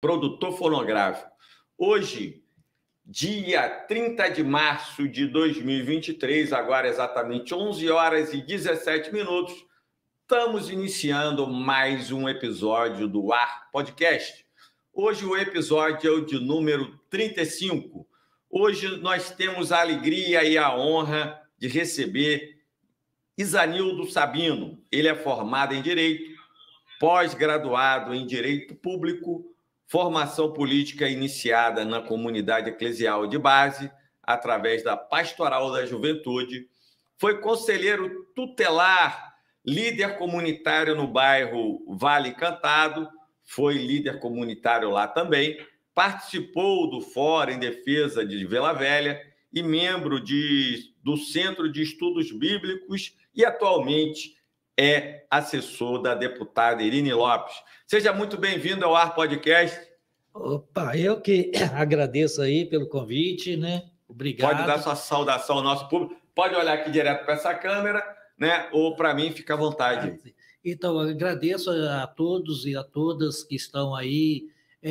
produtor fonográfico. Hoje, dia 30 de março de 2023, agora exatamente 11 horas e 17 minutos, estamos iniciando mais um episódio do Ar Podcast. Hoje o episódio é o de número 35. Hoje nós temos a alegria e a honra de receber Izanildo Sabino. Ele é formado em Direito, pós-graduado em Direito Público, formação política iniciada na comunidade eclesial de base, através da Pastoral da Juventude, foi conselheiro tutelar, líder comunitário no bairro Vale Cantado, foi líder comunitário lá também, participou do Fórum em Defesa de Vila Velha e membro do Centro de Estudos Bíblicos e atualmente é assessor da deputada Irine Lopes. Seja muito bem-vindo ao Ar Podcast. Opa, eu que agradeço aí pelo convite, né? Obrigado. Pode dar sua saudação ao nosso público, pode olhar aqui direto para essa câmera, né? Ou para mim, fica à vontade. Então, eu agradeço a todos e a todas que estão aí.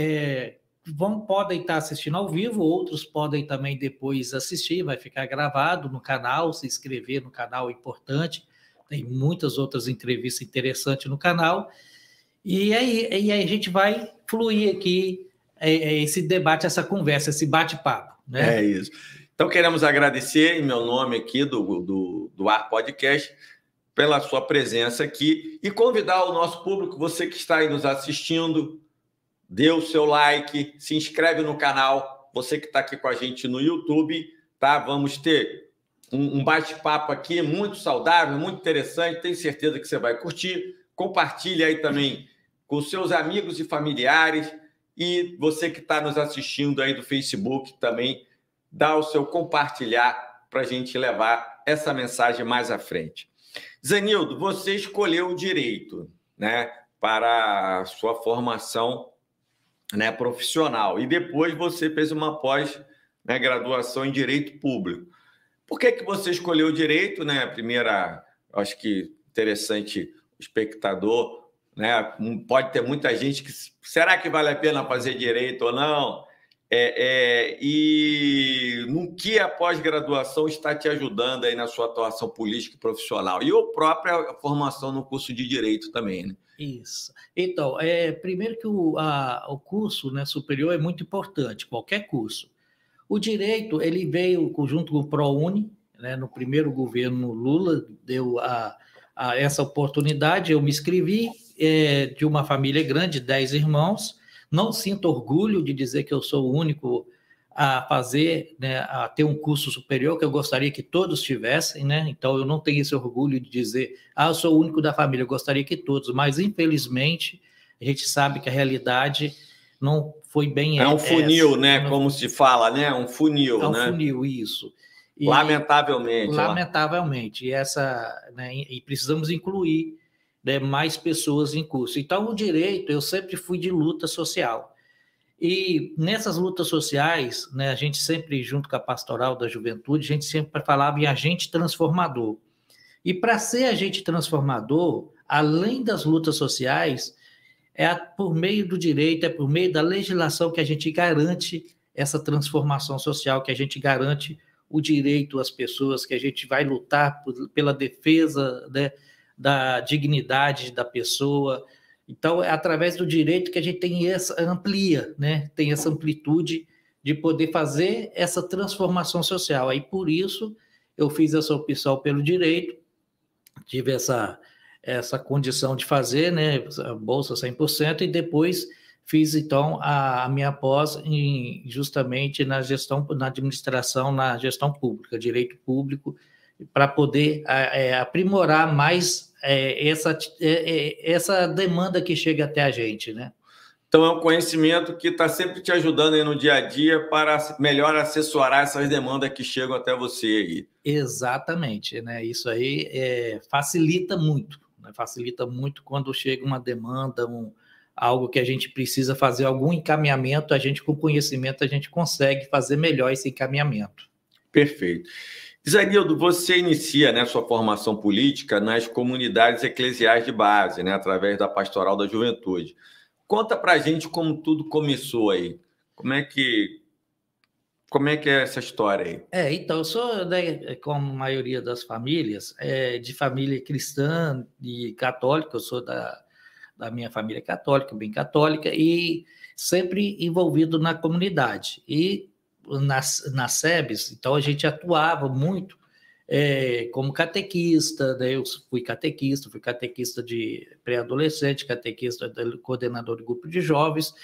Podem estar assistindo ao vivo, outros podem também depois assistir, vai ficar gravado no canal, se inscrever no canal é importante. Tem muitas outras entrevistas interessantes no canal. E aí a gente vai fluir aqui esse debate, essa conversa, esse bate-papo, né? É isso. Então, queremos agradecer, em meu nome aqui do Ar Podcast, pela sua presença aqui e convidar o nosso público, você que está aí nos assistindo, dê o seu like, se inscreve no canal, você que está aqui com a gente no YouTube, tá? Vamos ter um bate-papo aqui muito saudável, muito interessante, tenho certeza que você vai curtir. Compartilhe aí também com seus amigos e familiares e você que está nos assistindo aí do Facebook também, dá o seu compartilhar para a gente levar essa mensagem mais à frente. Izanildo, você escolheu o direito, né, para a sua formação, né, profissional e depois você fez uma pós-graduação em Direito Público. Por que você escolheu o direito, né? Primeira, acho que interessante, o espectador, né? Pode ter muita gente que será que vale a pena fazer direito ou não? E no que a pós-graduação está te ajudando aí na sua atuação política e profissional? E a própria formação no curso de Direito também, né? Isso. Então, primeiro que o curso, né, superior é muito importante, qualquer curso. O direito, ele veio junto com o ProUni, né, no primeiro governo Lula, deu essa oportunidade, eu me inscrevi, de uma família grande, 10 irmãos, não sinto orgulho de dizer que eu sou o único a fazer, né, a ter um curso superior, que eu gostaria que todos tivessem, né? Então eu não tenho esse orgulho de dizer, eu sou o único da família, eu gostaria que todos, mas infelizmente a gente sabe que a realidade não foi bem essa. É um funil, essa, né? Como se fala, né? Um funil, né? É um funil, isso. Lamentavelmente. Lamentavelmente. Né, e precisamos incluir, né, mais pessoas em curso. Então, o direito, eu sempre fui de luta social. E nessas lutas sociais, né, a gente sempre, junto com a Pastoral da Juventude, a gente sempre falava em agente transformador. E para ser agente transformador, além das lutas sociais, por meio do direito, por meio da legislação que a gente garante essa transformação social, que a gente garante o direito às pessoas, que a gente vai lutar pela defesa, né, da dignidade da pessoa. Então, é através do direito que a gente tem amplia, né, tem essa amplitude de poder fazer essa transformação social. Aí, por isso, eu fiz essa opção pelo direito, tive essa condição de fazer, né, a bolsa 100%, e depois fiz, então, a minha pós justamente na administração, na gestão pública, direito público, para poder aprimorar mais essa demanda que chega até a gente, né? Então, é um conhecimento que está sempre te ajudando aí no dia a dia para melhor assessorar essas demandas que chegam até você aí. Exatamente, né? Isso aí facilita muito, né? Facilita muito quando chega uma demanda, algo que a gente precisa fazer, algum encaminhamento, a gente com conhecimento, a gente consegue fazer melhor esse encaminhamento. Perfeito. Izanildo, você inicia, né, sua formação política nas comunidades eclesiais de base, né, através da Pastoral da Juventude. Conta para a gente como tudo começou aí. Como é que é essa história aí? Então, eu sou, né, como a maioria das famílias, de família cristã e católica, eu sou da minha família católica, bem católica, e sempre envolvido na comunidade. E nas SEBs, então a gente atuava muito como catequista, né? Eu fui catequista de pré-adolescente, catequista, coordenador de grupo de jovens,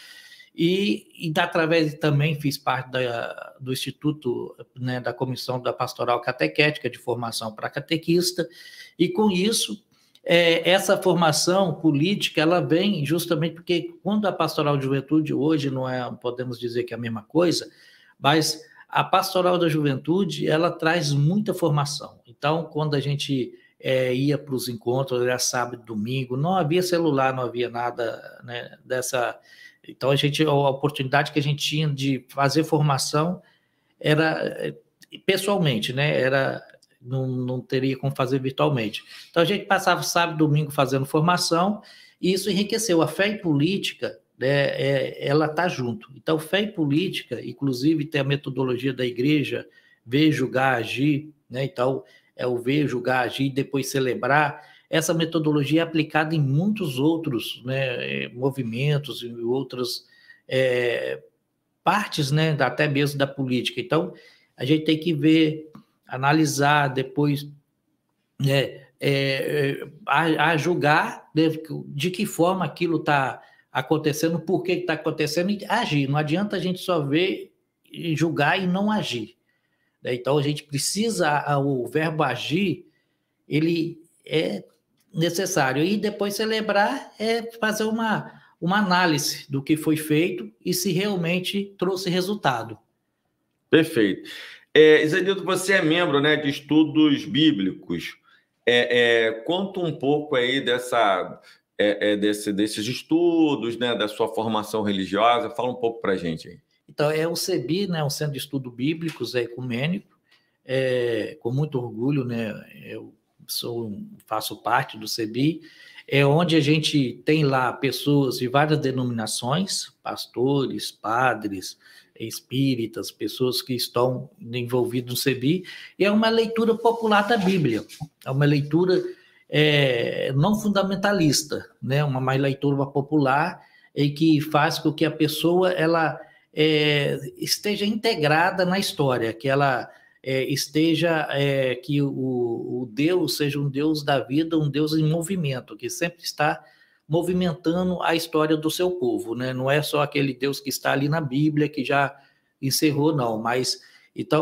e através também fiz parte do Instituto, né, da Comissão da Pastoral Catequética de Formação para Catequista, e com isso, essa formação política, ela vem justamente porque quando a Pastoral de Juventude hoje não podemos dizer que é a mesma coisa, mas a Pastoral da Juventude, ela traz muita formação. Então, quando a gente ia para os encontros, era sábado e domingo, não havia celular, não havia nada, né, dessa... Então, a oportunidade que a gente tinha de fazer formação era pessoalmente, né? Não teria como fazer virtualmente. Então, a gente passava sábado e domingo fazendo formação, e isso enriqueceu. A fé e política, né, ela está junto. Então, fé e política, inclusive tem a metodologia da igreja, ver, julgar, agir, né? Então, é o ver, julgar, agir e depois celebrar. Essa metodologia é aplicada em muitos outros, né, movimentos e outras partes, né, até mesmo da política. Então, a gente tem que ver, analisar, depois, né, a julgar, né, de que forma aquilo está acontecendo, por que está acontecendo, e agir. Não adianta a gente só ver, julgar e não agir. Então, a gente precisa, o verbo agir, ele é necessário. E depois celebrar fazer uma análise do que foi feito e se realmente trouxe resultado. Perfeito. Isanildo, você é membro, né, de estudos bíblicos. Conta um pouco aí desses estudos, né, da sua formação religiosa. Fala um pouco para a gente aí. Então, o CEBI, né, um Centro de Estudos Bíblicos ecumênico, com muito orgulho, né, eu faço parte do CEBI, onde a gente tem lá pessoas de várias denominações, pastores, padres, espíritas, pessoas que estão envolvidos no CEBI, e é uma leitura popular da Bíblia, é uma leitura não fundamentalista, né, uma leitura popular e que faz com que a pessoa ela esteja integrada na história, que ela que o Deus seja um Deus da vida, um Deus em movimento, que sempre está movimentando a história do seu povo, né? Não é só aquele Deus que está ali na Bíblia, que já encerrou, não, mas... Então,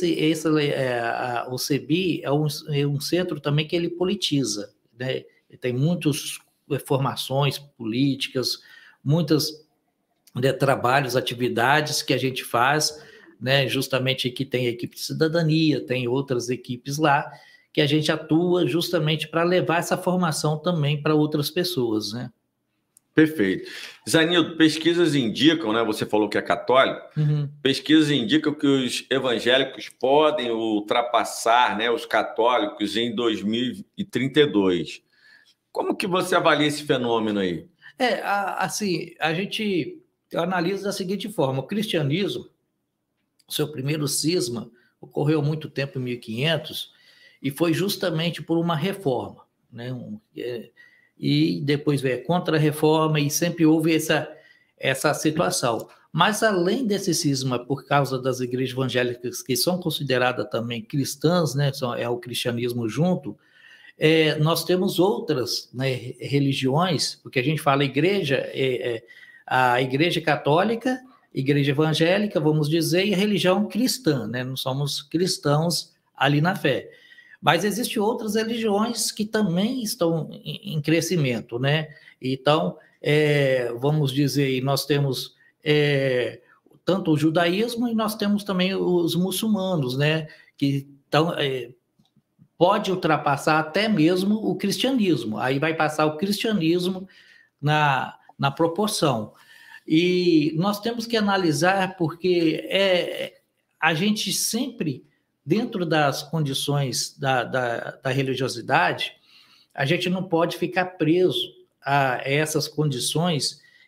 o CEBI é um centro também que ele politiza, né? Tem muitas formações políticas, muitos trabalhos, atividades que a gente faz, né, justamente que tem a equipe de cidadania, tem outras equipes lá, que a gente atua justamente para levar essa formação também para outras pessoas, né? Perfeito. Isanildo, pesquisas indicam, né, você falou que é católico, pesquisas indicam que os evangélicos podem ultrapassar, né, os católicos em 2032. Como que você avalia esse fenômeno aí? Assim, a gente analisa da seguinte forma: o cristianismo, seu primeiro cisma ocorreu há muito tempo, em 1500, e foi justamente por uma reforma, né? E depois veio a contra-reforma, e sempre houve essa situação. Mas, além desse cisma, por causa das igrejas evangélicas, que são consideradas também cristãs, né? É o cristianismo junto, nós temos outras, né, religiões, porque a gente fala igreja, a igreja católica, igreja evangélica, vamos dizer, e a religião cristã, né? Não somos cristãos ali na fé. Mas existem outras religiões que também estão em crescimento, né? Então, vamos dizer, nós temos tanto o judaísmo e nós temos também os muçulmanos, né? Que estão... pode ultrapassar até mesmo o cristianismo. Aí vai passar o cristianismo na proporção. E nós temos que analisar, porque a gente sempre, dentro das condições da religiosidade, a gente não pode ficar preso a essas condições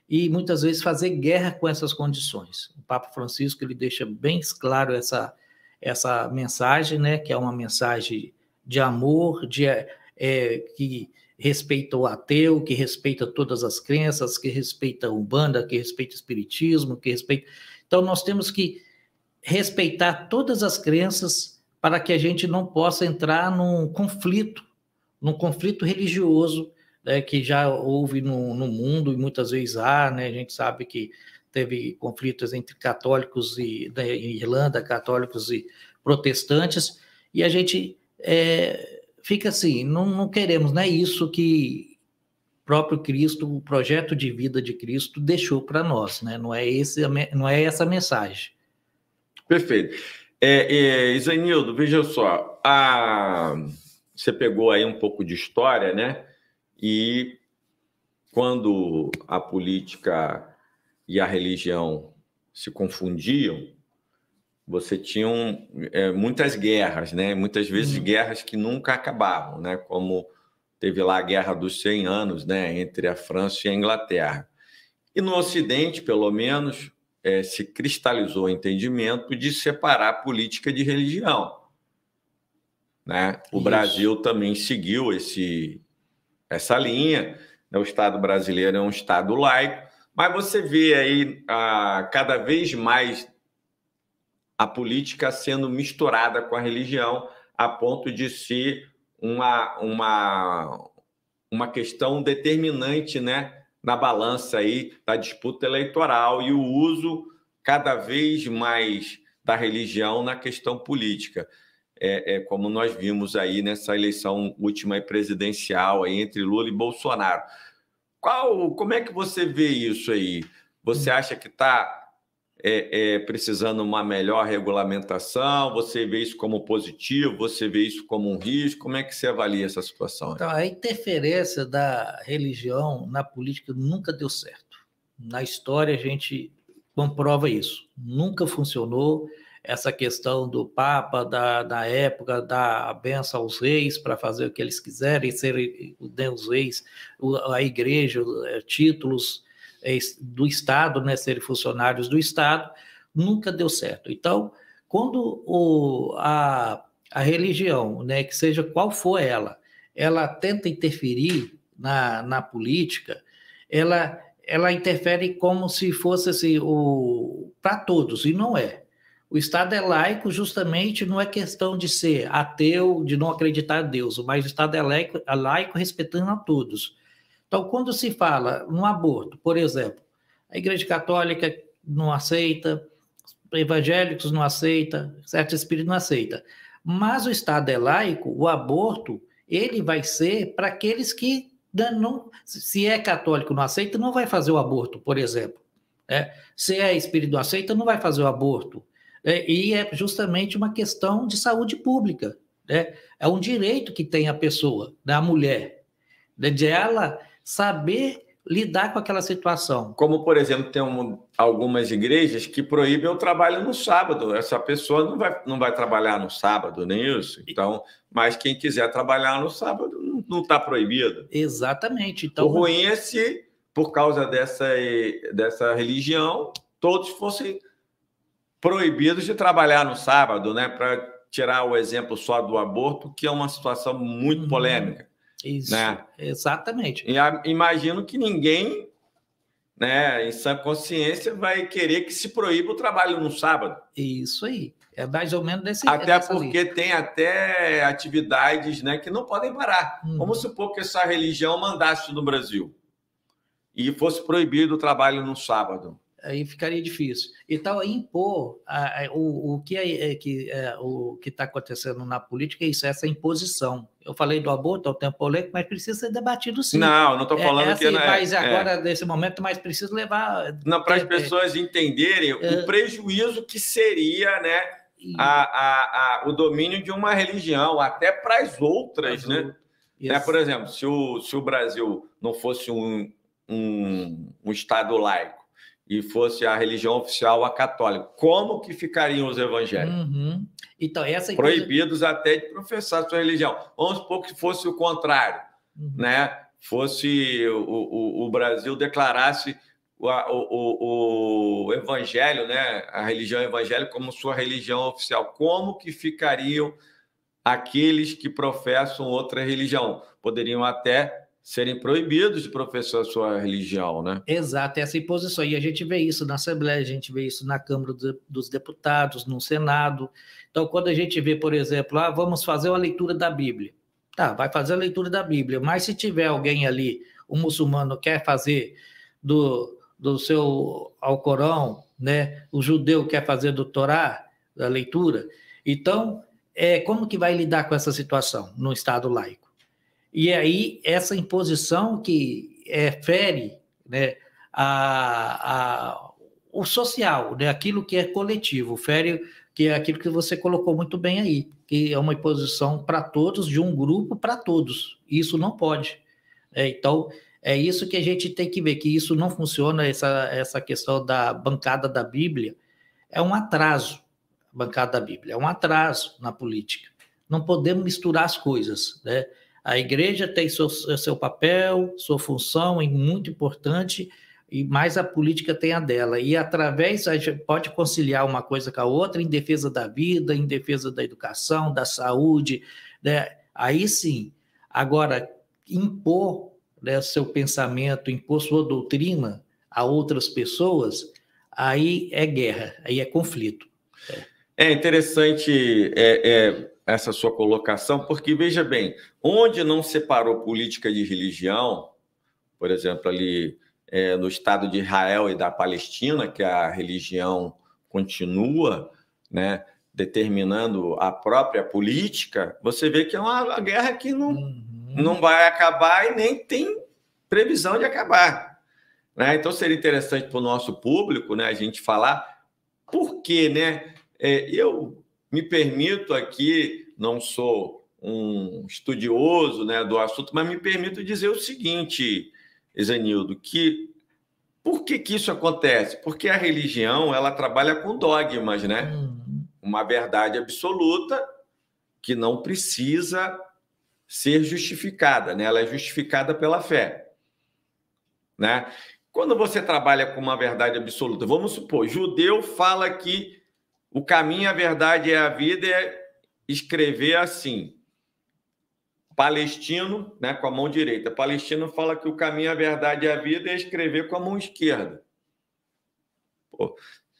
e muitas vezes fazer guerra com essas condições. O Papa Francisco ele deixa bem claro essa mensagem, né, que é uma mensagem de amor, que respeita o ateu, que respeita todas as crenças, que respeita a Umbanda, que respeita o Espiritismo, que respeita... Então, nós temos que respeitar todas as crenças para que a gente não possa entrar num conflito religioso, né, que já houve no mundo e muitas vezes há, né, a gente sabe que teve conflitos entre católicos e da Irlanda, católicos e protestantes, e a gente fica assim, não queremos, não é isso que o próprio Cristo, o projeto de vida de Cristo deixou para nós, né? Não é essa a mensagem. Perfeito. Isanildo, veja só, você pegou aí um pouco de história, né? E quando a política e a religião se confundiam, você tinha muitas guerras, né? Muitas vezes guerras que nunca acabavam, né? Como teve lá a Guerra dos 100 Anos, né? Entre a França e a Inglaterra. E no Ocidente, pelo menos, se cristalizou o entendimento de separar política de religião, né? O Brasil também seguiu essa linha, né? O Estado brasileiro é um Estado laico, mas você vê aí cada vez mais a política sendo misturada com a religião a ponto de ser uma questão determinante, né, na balança aí da disputa eleitoral e o uso cada vez mais da religião na questão política. Como nós vimos aí nessa eleição última presidencial aí entre Lula e Bolsonaro. Como é que você vê isso aí? Você acha que está precisando uma melhor regulamentação? Você vê isso como positivo? Você vê isso como um risco? Como é que você avalia essa situação? Então, a interferência da religião na política nunca deu certo. Na história, a gente comprova isso. Nunca funcionou essa questão do Papa, da época, dar a benção aos reis para fazer o que eles quiserem, serem os reis, a igreja, títulos do Estado, né, serem funcionários do Estado, nunca deu certo. Então, quando a religião, né, que seja qual for ela tenta interferir na política, ela interfere como se fosse assim, para todos, e não é. O Estado é laico justamente, não é questão de ser ateu, de não acreditar em Deus, mas o Estado é laico respeitando a todos. Então, quando se fala no aborto, por exemplo, a Igreja Católica não aceita, evangélicos não aceitam, certo espírito não aceita. Mas o Estado é laico, o aborto, ele vai ser para aqueles que não... Se é católico não aceita, não vai fazer o aborto, por exemplo. Se é espírito não aceita, não vai fazer o aborto. E é justamente uma questão de saúde pública. É um direito que tem a pessoa, da mulher, de ela saber lidar com aquela situação. Como, por exemplo, tem algumas igrejas que proíbem o trabalho no sábado. Essa pessoa não vai trabalhar no sábado, nem isso. Então, mas quem quiser trabalhar no sábado não está proibido. Exatamente. Então, o ruim é se, por causa dessa religião, todos fossem proibidos de trabalhar no sábado, né? Para tirar o exemplo só do aborto, que é uma situação muito polêmica. Isso, né? Exatamente. E imagino que ninguém, né, em sã consciência, vai querer que se proíba o trabalho no sábado. Isso aí. É mais ou menos desse Até porque tem até atividades, né, que não podem parar. Vamos supor que essa religião mandasse no Brasil e fosse proibido o trabalho no sábado. Aí ficaria difícil. Então, impor o que está acontecendo na política é isso, essa imposição. Eu falei do aborto, é o tempo polêmico, mas precisa ser debatido sim. Não estou falando que... Mas agora, nesse momento, mais precisa levar... Não, para as pessoas entenderem o prejuízo que seria, né, o domínio de uma religião, até para as outras, né? Por exemplo, se o Brasil não fosse um Estado laico, e fosse a religião oficial a católica, como que ficariam os evangélicos? Então, proibidos até de professar sua religião. Vamos supor que fosse o contrário, né? Fosse o Brasil declarasse o evangelho, né, a religião evangélica como sua religião oficial, como que ficariam aqueles que professam outra religião? Poderiam até serem proibidos de professar a sua religião, né? Exato, essa imposição. E a gente vê isso na Assembleia, a gente vê isso na Câmara dos Deputados, no Senado. Então, quando a gente vê, por exemplo, vamos fazer uma leitura da Bíblia. Tá, vai fazer a leitura da Bíblia, mas se tiver alguém ali, um muçulmano quer fazer do seu Alcorão, né? O judeu quer fazer do Torá, da leitura. Então, como que vai lidar com essa situação no Estado laico? E aí, essa imposição que fere, né, o social, né, aquilo que é coletivo, fere, que é aquilo que você colocou muito bem aí, que é uma imposição para todos, de um grupo para todos. Isso não pode. Então, é isso que a gente tem que ver, que isso não funciona, essa questão da bancada da Bíblia, é um atraso. A bancada da Bíblia é um atraso na política. Não podemos misturar as coisas, né? A igreja tem seu papel, sua função, é muito importante, mas a política tem a dela. E através, a gente pode conciliar uma coisa com a outra em defesa da vida, em defesa da educação, da saúde, né? Aí sim. Agora, impor, né, seu pensamento, impor sua doutrina a outras pessoas, aí é guerra, aí é conflito. É interessante essa sua colocação, porque, veja bem, onde não separou política de religião, por exemplo, ali no Estado de Israel e da Palestina, que a religião continua, né, determinando a própria política, você vê que é uma guerra que não vai acabar e nem tem previsão de acabar, né? Então, seria interessante para o nosso público, né, a gente falar por quê, né? Eu me permito aqui, não sou um estudioso, né, do assunto, mas me permito dizer o seguinte, Ezenildo, que por que isso acontece? Porque a religião, ela trabalha com dogmas, né? Uma verdade absoluta que não precisa ser justificada, né? Ela é justificada pela fé, né? Quando você trabalha com uma verdade absoluta, vamos supor, judeu fala que o caminho, a verdade e a vida é escrever assim. Palestino, né, com a mão direita. Palestino fala que o caminho, a verdade e a vida é escrever com a mão esquerda. Pô,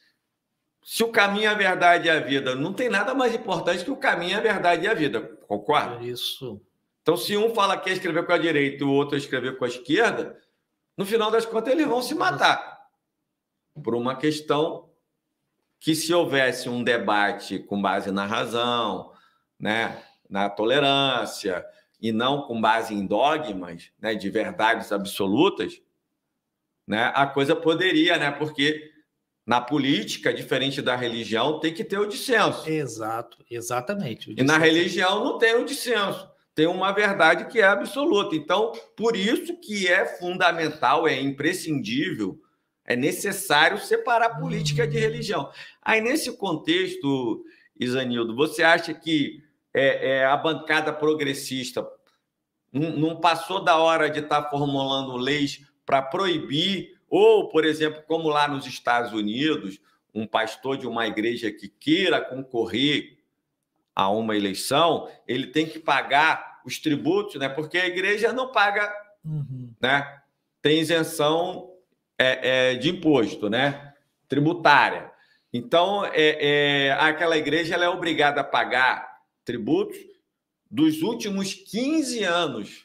se o caminho, a verdade e a vida, não tem nada mais importante que o caminho, a verdade e a vida. Concorda? Isso. Então, se um fala que é escrever com a direita e o outro é escrever com a esquerda, no final das contas eles vão se matar. Por uma questão que, se houvesse um debate com base na razão, né, na tolerância, e não com base em dogmas, né, de verdades absolutas, né, a coisa poderia, né, porque na política, diferente da religião, tem que ter o dissenso. Exato, exatamente. E na religião não tem o dissenso, tem uma verdade que é absoluta. Então, por isso que é fundamental, é imprescindível, é necessário separar política de religião. Aí, nesse contexto, Isanildo, você acha que a bancada progressista não passou da hora de estar formulando leis para proibir, ou, por exemplo, como lá nos Estados Unidos, um pastor de uma igreja que queira concorrer a uma eleição, ele tem que pagar os tributos, né? Porque a igreja não paga, né? Tem isenção de imposto, né? Tributária. Então, aquela igreja ela é obrigada a pagar tributos dos últimos 15 anos.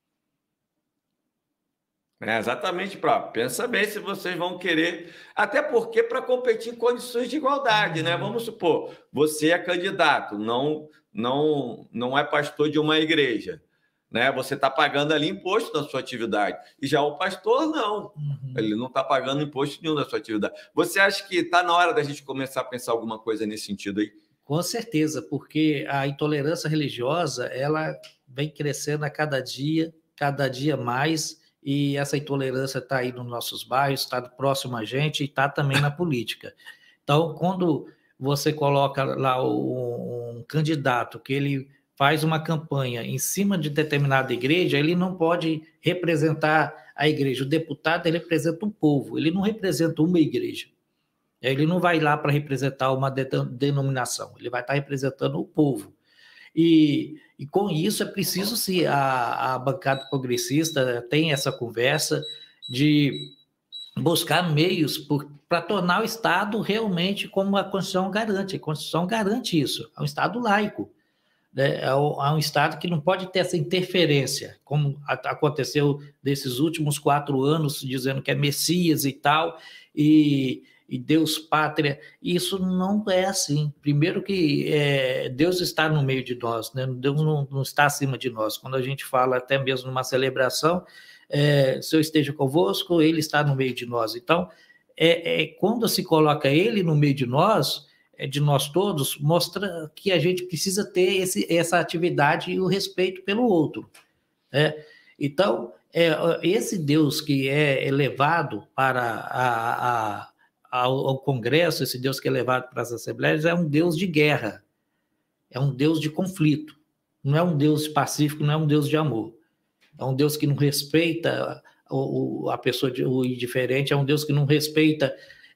Exatamente, pensa bem se vocês vão querer, até porque para competir em condições de igualdade, né? Vamos supor, você é candidato, não é pastor de uma igreja, né? Você está pagando ali imposto na sua atividade. E já o pastor, não. Ele não está pagando imposto nenhum na sua atividade. Você acha que está na hora da gente começar a pensar alguma coisa nesse sentido aí? Com certeza, porque a intolerância religiosa, ela vem crescendo a cada dia mais, e essa intolerância está aí nos nossos bairros, está próximo a gente e está também na política. Então, quando você coloca lá um candidato que ele faz uma campanha em cima de determinada igreja, ele não pode representar a igreja. O deputado, ele representa o povo, ele não representa uma igreja. Ele não vai lá para representar uma denominação, ele vai estar representando o povo. E com isso é preciso, sim, a bancada progressista tem essa conversa de buscar meios para tornar o Estado realmente como a Constituição garante. A Constituição garante isso, é um Estado laico, né? É um Estado que não pode ter essa interferência, como aconteceu nesses últimos 4 anos, dizendo que é Messias e tal, e Deus, pátria. Isso não é assim. Primeiro que Deus está no meio de nós, né? Deus não está acima de nós. Quando a gente fala até mesmo numa celebração, se eu esteja convosco, ele está no meio de nós. Então, quando se coloca ele no meio de nós todos, mostra que a gente precisa ter essa atividade e o respeito pelo outro, né? Então, esse Deus que é elevado para ao Congresso, esse Deus que é levado para as Assembleias, é um Deus de guerra, é um Deus de conflito, não é um Deus pacífico, não é um Deus de amor, é um Deus que não respeita a pessoa, o indiferente, é um Deus que não respeita,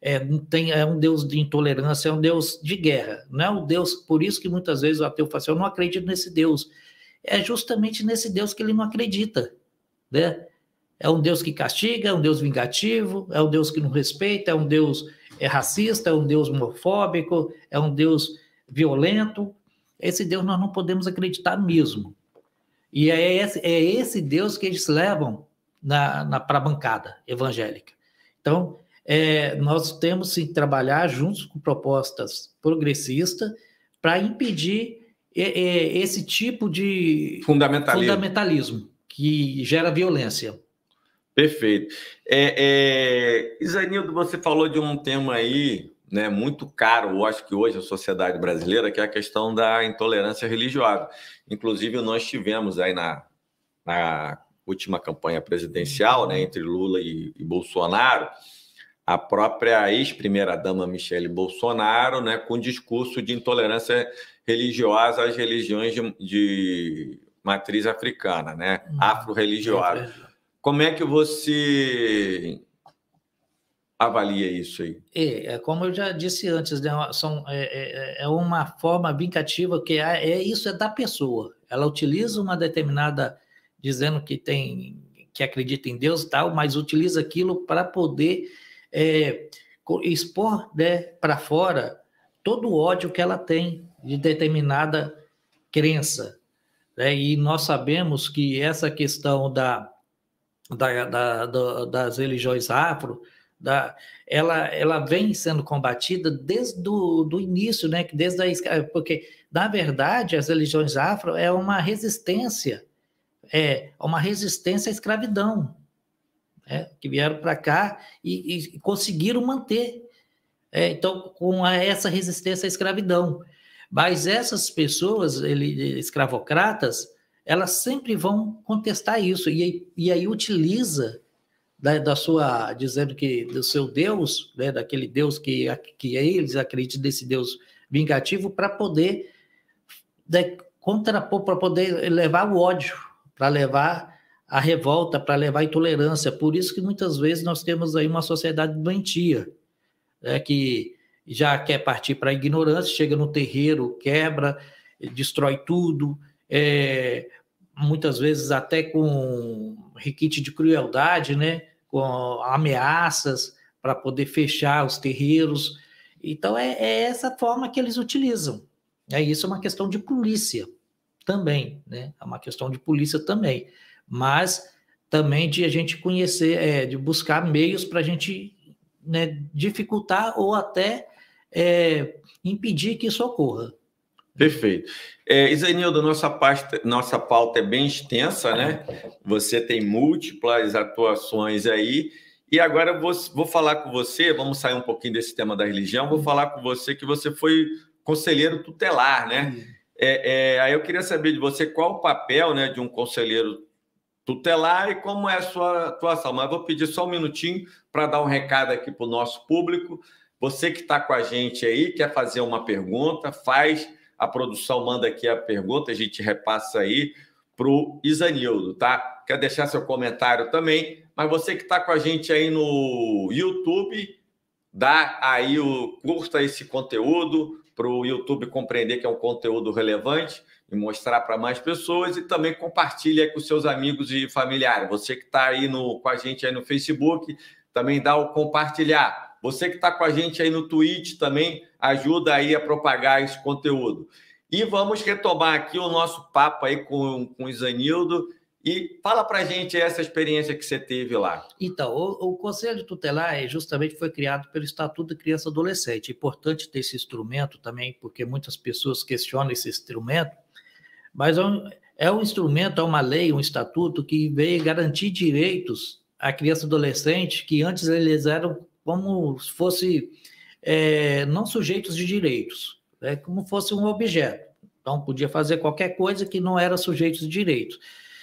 é um Deus de intolerância, é um Deus de guerra, não é um Deus, por isso que muitas vezes o ateu fala assim, eu não acredito nesse Deus, é justamente nesse Deus que ele não acredita, né? É um Deus que castiga, é um Deus vingativo, é um Deus que não respeita, é um Deus racista, é um Deus homofóbico, é um Deus violento. Esse Deus nós não podemos acreditar mesmo. E é esse Deus que eles levam para a bancada evangélica. Então, nós temos que trabalhar juntos com propostas progressistas para impedir esse tipo de fundamentalismo que gera violência. Perfeito. Isanildo, você falou de um tema aí, né, muito caro, eu acho que hoje a sociedade brasileira, que é a questão da intolerância religiosa. Inclusive, nós tivemos aí na última campanha presidencial, né, entre Lula e Bolsonaro, a própria ex-primeira-dama Michele Bolsonaro, né, com discurso de intolerância religiosa às religiões de matriz africana, né, afro-religiosa. Como é que você avalia isso aí? Como eu já disse antes, né, é uma forma vingativa que isso é da pessoa. Ela utiliza uma determinada, dizendo que acredita em Deus e tal, mas utiliza aquilo para poder expor, né, para fora todo o ódio que ela tem de determinada crença, né? E nós sabemos que essa questão das religiões afro, ela vem sendo combatida desde do início, né? Porque, na verdade, as religiões afro é uma resistência à escravidão, né? Que vieram para cá e conseguiram manter, então, com essa resistência à escravidão. Mas essas pessoas escravocratas, elas sempre vão contestar isso, e aí utiliza dizendo que do seu Deus, né, daquele Deus que eles acreditam, desse Deus vingativo, para poder contrapor, para poder levar o ódio, para levar a revolta, para levar a intolerância. Por isso que muitas vezes nós temos aí uma sociedade doentia, né, que já quer partir para a ignorância, chega no terreiro, quebra, destrói tudo, muitas vezes até com requinte de crueldade, né, com ameaças para poder fechar os terreiros. Então, é essa forma que eles utilizam. Isso é uma questão de polícia também, né? É uma questão de polícia também, mas também de a gente conhecer, de buscar meios para a gente, né, dificultar ou até impedir que isso ocorra. Perfeito. Isanildo, nossa pauta é bem extensa, né? Você tem múltiplas atuações aí, e agora eu vou falar com você, vamos sair um pouquinho desse tema da religião, vou falar com você que você foi conselheiro tutelar, né? Aí eu queria saber de você qual o papel, né, de um conselheiro tutelar e como é a sua atuação. Mas vou pedir só um minutinho para dar um recado aqui para o nosso público. Você que está com a gente aí, quer fazer uma pergunta, faz, a produção manda aqui a pergunta, a gente repassa aí para o Isanildo, tá? Quer deixar seu comentário também, mas você que está com a gente aí no YouTube, curta esse conteúdo para o YouTube compreender que é um conteúdo relevante e mostrar para mais pessoas, e também compartilha com seus amigos e familiares. Você que está aí com a gente aí no Facebook, também dá o compartilhar. Você que está com a gente aí no Twitch também ajuda aí a propagar esse conteúdo. E vamos retomar aqui o nosso papo aí com o Isanildo. E fala para a gente essa experiência que você teve lá. Então, o Conselho Tutelar justamente foi criado pelo Estatuto da Criança e Adolescente. É importante ter esse instrumento também, porque muitas pessoas questionam esse instrumento, mas é um instrumento, é uma lei, um estatuto que veio garantir direitos à criança e adolescente que antes eles eram como se fosse não sujeitos de direitos, como fosse um objeto. Então, podia fazer qualquer coisa que não era sujeito de direitos.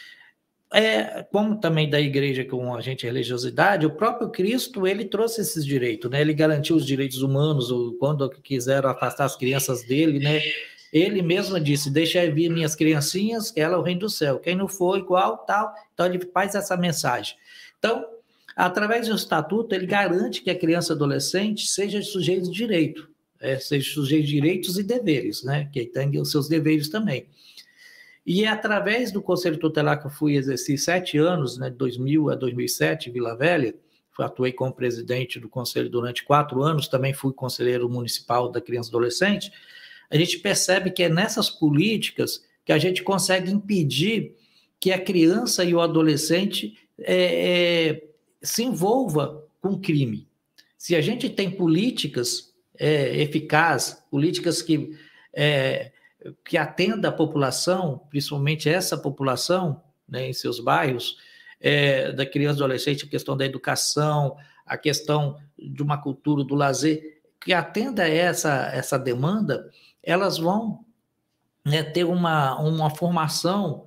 Como também da igreja com a gente religiosidade, o próprio Cristo, ele trouxe esses direitos, né? Ele garantiu os direitos humanos, quando quiseram afastar as crianças dele, né? Ele mesmo disse, deixai vir minhas criancinhas, que ela é o reino do céu. Quem não for igual, tal. Então, ele faz essa mensagem. Então, através do estatuto, ele garante que a criança e adolescente seja sujeito de direito, seja sujeito de direitos e deveres, né? Que tem os seus deveres também. E é através do Conselho Tutelar que eu fui exercer 7 anos, né, de 2000 a 2007, em Vila Velha, atuei como presidente do Conselho durante 4 anos, também fui conselheiro municipal da criança e adolescente. A gente percebe que é nessas políticas que a gente consegue impedir que a criança e o adolescente se envolva com crime. Se a gente tem políticas eficazes, políticas que atenda a população, principalmente essa população, né, em seus bairros, da criança e adolescente, a questão da educação, a questão de uma cultura do lazer, que atenda essa demanda, elas vão, né, ter uma formação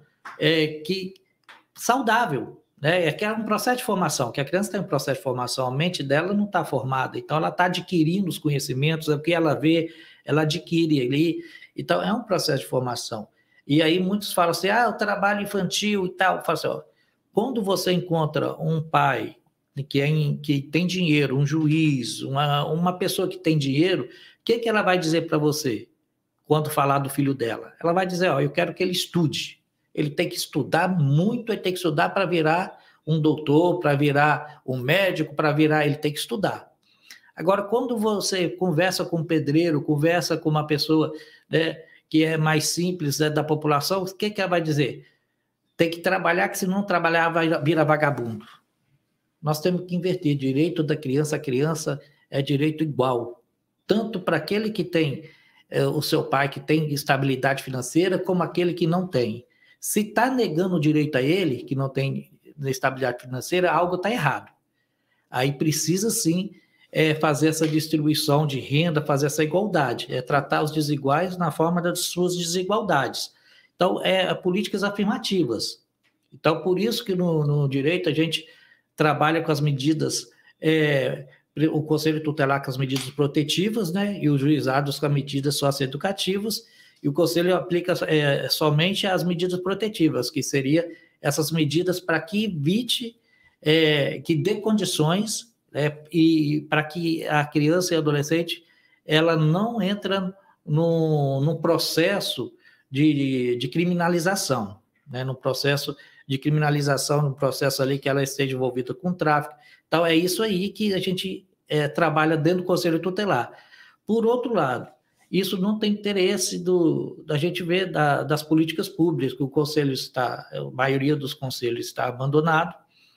saudável, né? Que é um processo de formação, que a criança tem um processo de formação, a mente dela não está formada, então ela está adquirindo os conhecimentos, o que ela vê, ela adquire ali. Então, é um processo de formação. E aí muitos falam assim, o trabalho infantil e tal. Falo assim, quando você encontra um pai que tem dinheiro, um juiz, uma pessoa que tem dinheiro, o que ela vai dizer para você quando falar do filho dela? Ela vai dizer, eu quero que ele estude. Ele tem que estudar muito, ele tem que estudar para virar um doutor, para virar um médico, ele tem que estudar. Agora, quando você conversa com um pedreiro, conversa com uma pessoa, né, que é mais simples, né, da população, o que ela vai dizer? Tem que trabalhar, que se não trabalhar, vai virar vagabundo. Nós temos que inverter. Direito da criança, a criança é direito igual, tanto para aquele que tem o seu pai, que tem estabilidade financeira, como aquele que não tem. Se está negando o direito a ele, que não tem estabilidade financeira, algo está errado. Aí precisa, sim, fazer essa distribuição de renda, fazer essa igualdade, tratar os desiguais na forma das suas desigualdades. Então, políticas afirmativas. Então, por isso que no direito a gente trabalha com as medidas, o Conselho Tutelar com as medidas protetivas, né, e os juizados com as medidas socioeducativas, e o Conselho aplica somente as medidas protetivas, que seria essas medidas para que evite, que dê condições, e para que a criança e a adolescente ela não entra num processo de criminalização, né? No processo de criminalização, no processo ali que ela esteja envolvida com tráfico. Então, é isso aí que a gente trabalha dentro do Conselho Tutelar. Por outro lado, isso não tem interesse da gente ver das políticas públicas, que o Conselho a maioria dos conselhos está abandonado,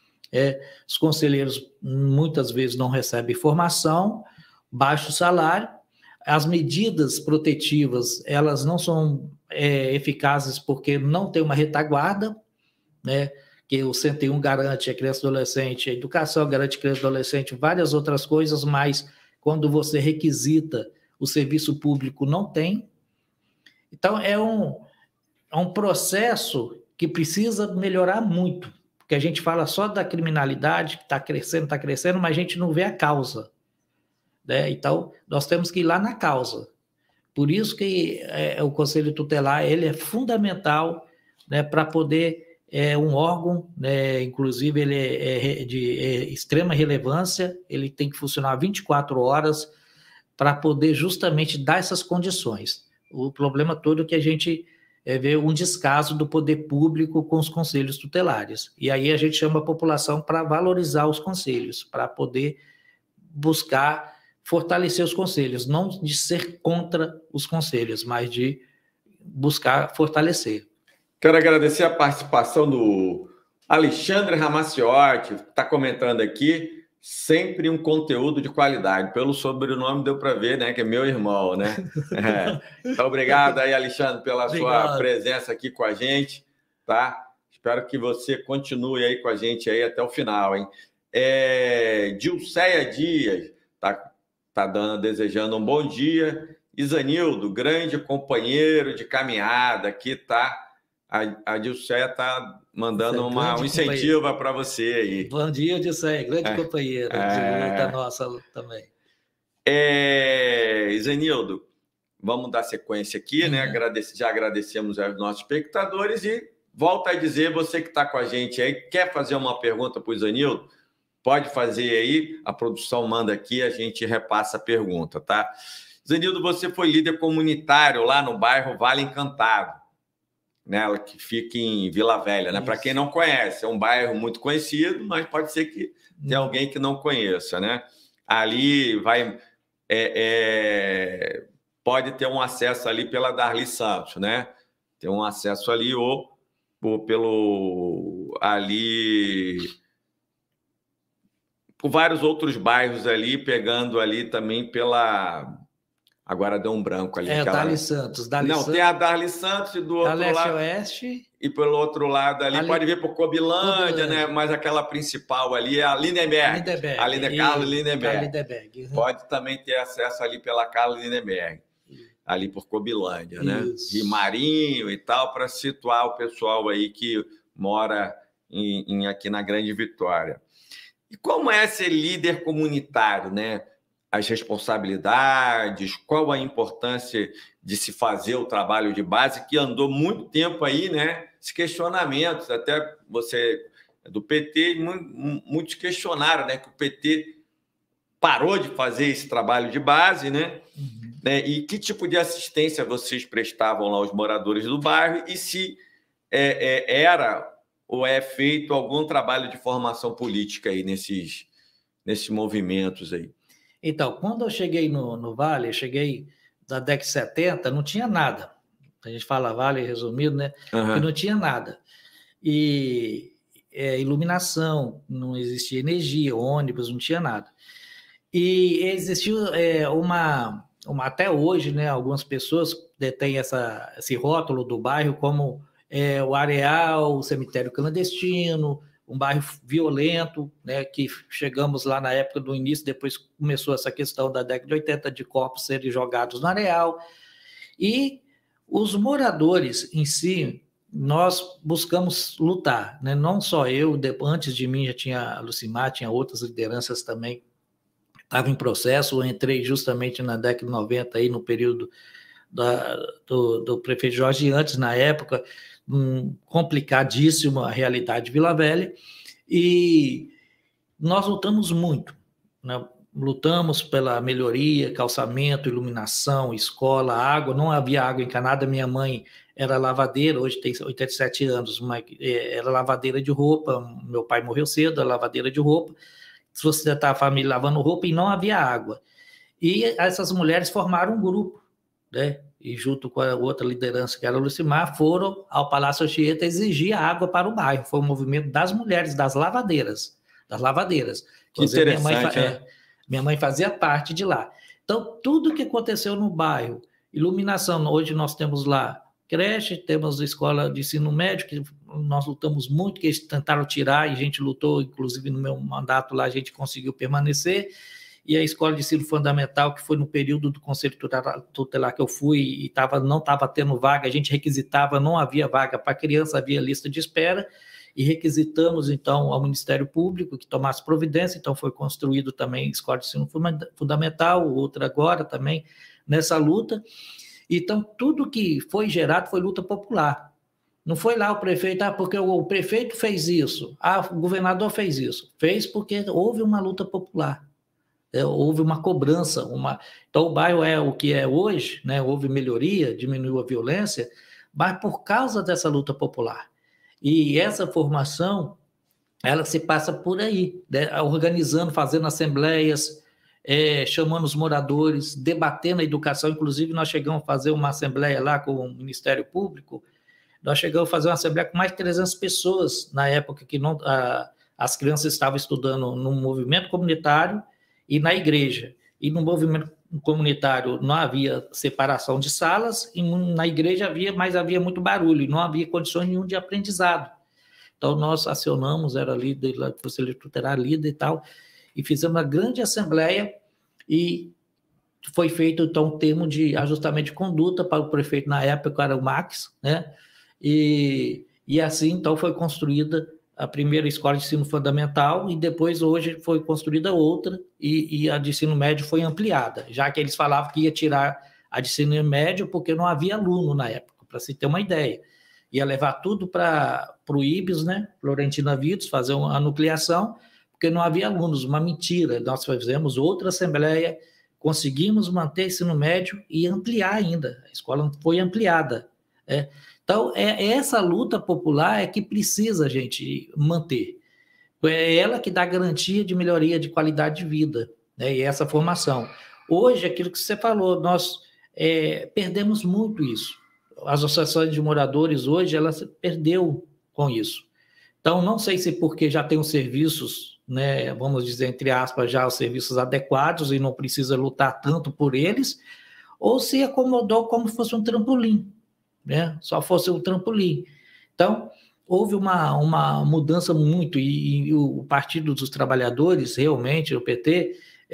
os conselheiros muitas vezes não recebem formação, baixo salário, as medidas protetivas elas não são eficazes porque não tem uma retaguarda, né? Que o 101 garante a criança e adolescente, a educação garante a criança e adolescente, várias outras coisas, mas quando você requisita o serviço público não tem. Então é um processo que precisa melhorar muito, porque a gente fala só da criminalidade que está crescendo, mas a gente não vê a causa, né? Então, nós temos que ir lá na causa. Por isso que o Conselho Tutelar ele é fundamental né, para poder um órgão, né, inclusive ele é de extrema relevância, ele tem que funcionar 24 horas para poder justamente dar essas condições. O problema todo é que a gente vê um descaso do poder público com os conselhos tutelares. E aí a gente chama a população para valorizar os conselhos, para poder buscar fortalecer os conselhos, não de ser contra os conselhos, mas de buscar fortalecer. Quero agradecer a participação do Alexandre Ramacciotti, que está comentando aqui, sempre um conteúdo de qualidade. Pelo sobrenome deu para ver, né, que é meu irmão, né? Então, obrigado aí, Alexandre, pela sua presença aqui com a gente, tá? Espero que você continue aí com a gente aí até o final, hein? Dilceia Dias desejando um bom dia. Isanildo, grande companheiro de caminhada, aqui tá. A Dilceia está mandando um incentivo para você aí. Bom dia, Dilceia, grande companheira de luta nossa também. Isanildo, vamos dar sequência aqui, né? Já agradecemos aos nossos espectadores e volto a dizer, você que está com a gente aí, quer fazer uma pergunta para o Isanildo? Pode fazer aí, a produção manda aqui, a gente repassa a pergunta, tá? Isanildo, você foi líder comunitário lá no bairro Vale Encantado, né, que fica em Vila Velha, né? Para quem não conhece, é um bairro muito conhecido, mas pode ser que tenha alguém que não conheça, né? Ali pode ter um acesso ali pela Darli Santos, né? Tem um acesso ali ou por vários outros bairros ali, pegando ali também pela... Agora deu um branco ali. Darli Santos. Tem a Darli Santos e do outro lado... Oeste. E pelo outro lado ali, pode vir por Cobilândia, né? Mas aquela principal ali é a Lindenberg. A Carlos Lindenberg. Pode também ter acesso ali pela Carlos Lindenberg. Ali por Cobilândia, né? De Marinho e tal, para situar o pessoal aí que mora aqui na Grande Vitória. E como é ser líder comunitário, né? As responsabilidades, qual a importância de se fazer o trabalho de base, que andou muito tempo aí, né? Esses questionamentos, até você do PT, muitos questionaram, né? Que o PT parou de fazer esse trabalho de base, né? E que tipo de assistência vocês prestavam lá aos moradores do bairro e se era ou é feito algum trabalho de formação política aí nesses movimentos aí? Então, quando eu cheguei no Vale, eu cheguei da década de 70, não tinha nada. A gente fala Vale resumido, né? Que não tinha nada. E iluminação, não existia energia, ônibus, não tinha nada. E existiu até hoje, né? Algumas pessoas têm esse rótulo do bairro como o Areal, o cemitério clandestino, um bairro violento, né, que chegamos lá na época do início, depois começou essa questão da década de 80 de corpos serem jogados no areal. E os moradores em si, nós buscamos lutar, né? Não só eu, antes de mim já tinha a Lucimar, tinha outras lideranças também, estava em processo, eu entrei justamente na década de 90, aí, no período do prefeito Jorge Antes, na época, complicadíssima a realidade de Vila Velha, e nós lutamos muito, né? Lutamos pela melhoria, calçamento, iluminação, escola, água. Não havia água encanada. Minha mãe era lavadeira, hoje tem 87 anos, mas era lavadeira de roupa. Meu pai morreu cedo, era lavadeira de roupa. Se você está a família lavando roupa, e não havia água. E essas mulheres formaram um grupo, né? E junto com a outra liderança, que era a Lucimar, foram ao Palácio Anchieta exigir água para o bairro. Foi um movimento das mulheres, das lavadeiras. Que interessante, minha mãe fazia parte de lá. Então, tudo que aconteceu no bairro, iluminação, hoje nós temos lá creche, temos a escola de ensino médio, que nós lutamos muito, que eles tentaram tirar, e a gente lutou, inclusive no meu mandato lá, a gente conseguiu permanecer. E a escola de ensino fundamental, que foi no período do Conselho Tutelar que eu fui, e não estava tendo vaga, a gente requisitava, não havia vaga para criança, havia lista de espera, e requisitamos, então, ao Ministério Público que tomasse providência, então foi construído também escola de ensino fundamental, outra agora também, nessa luta. Então, tudo que foi gerado foi luta popular, Não foi lá o prefeito, porque o prefeito fez isso, o governador fez isso. Fez porque houve uma luta popular, houve uma cobrança. Então, o bairro é o que é hoje, né? Houve melhoria, diminuiu a violência, mas por causa dessa luta popular. E essa formação, ela se passa por aí, né? Organizando, fazendo assembleias, chamando os moradores, debatendo a educação. Inclusive, nós chegamos a fazer uma assembleia lá com o Ministério Público. Nós chegamos a fazer uma assembleia com mais de 300 pessoas, na época que as crianças estavam estudando no movimento comunitário e na igreja. E no movimento comunitário não havia separação de salas, e na igreja havia muito barulho, não havia condições nenhuma de aprendizado. Então, nós acionamos, era líder, o conselho tutelar líder e tal, e fizemos uma grande assembleia, e foi feito, então, um termo de ajustamento de conduta para o prefeito, na época, era o Max, né? E assim, então, foi construída a primeira escola de ensino fundamental, e depois, hoje, foi construída outra, e a de ensino médio foi ampliada, já que eles falavam que ia tirar a de ensino médio porque não havia aluno na época, para se ter uma ideia. Ia levar tudo para o IBES, né? Florentina Vitos, fazer a nucleação, porque não havia alunos, uma mentira. Nós fizemos outra assembleia, conseguimos manter ensino médio e ampliar ainda. A escola foi ampliada. Então, essa luta popular é que precisa a gente manter. É ela que dá garantia de melhoria de qualidade de vida, né? E essa formação. Hoje, aquilo que você falou, nós perdemos muito isso. As associações de moradores hoje, elas perdeu com isso. Então, não sei se porque já tem os serviços, né, vamos dizer, entre aspas, já os serviços adequados e não precisa lutar tanto por eles, ou se acomodou como se fosse um trampolim, né? Só fosse um trampolim. Então, houve uma mudança muito, e o Partido dos Trabalhadores, realmente, o PT,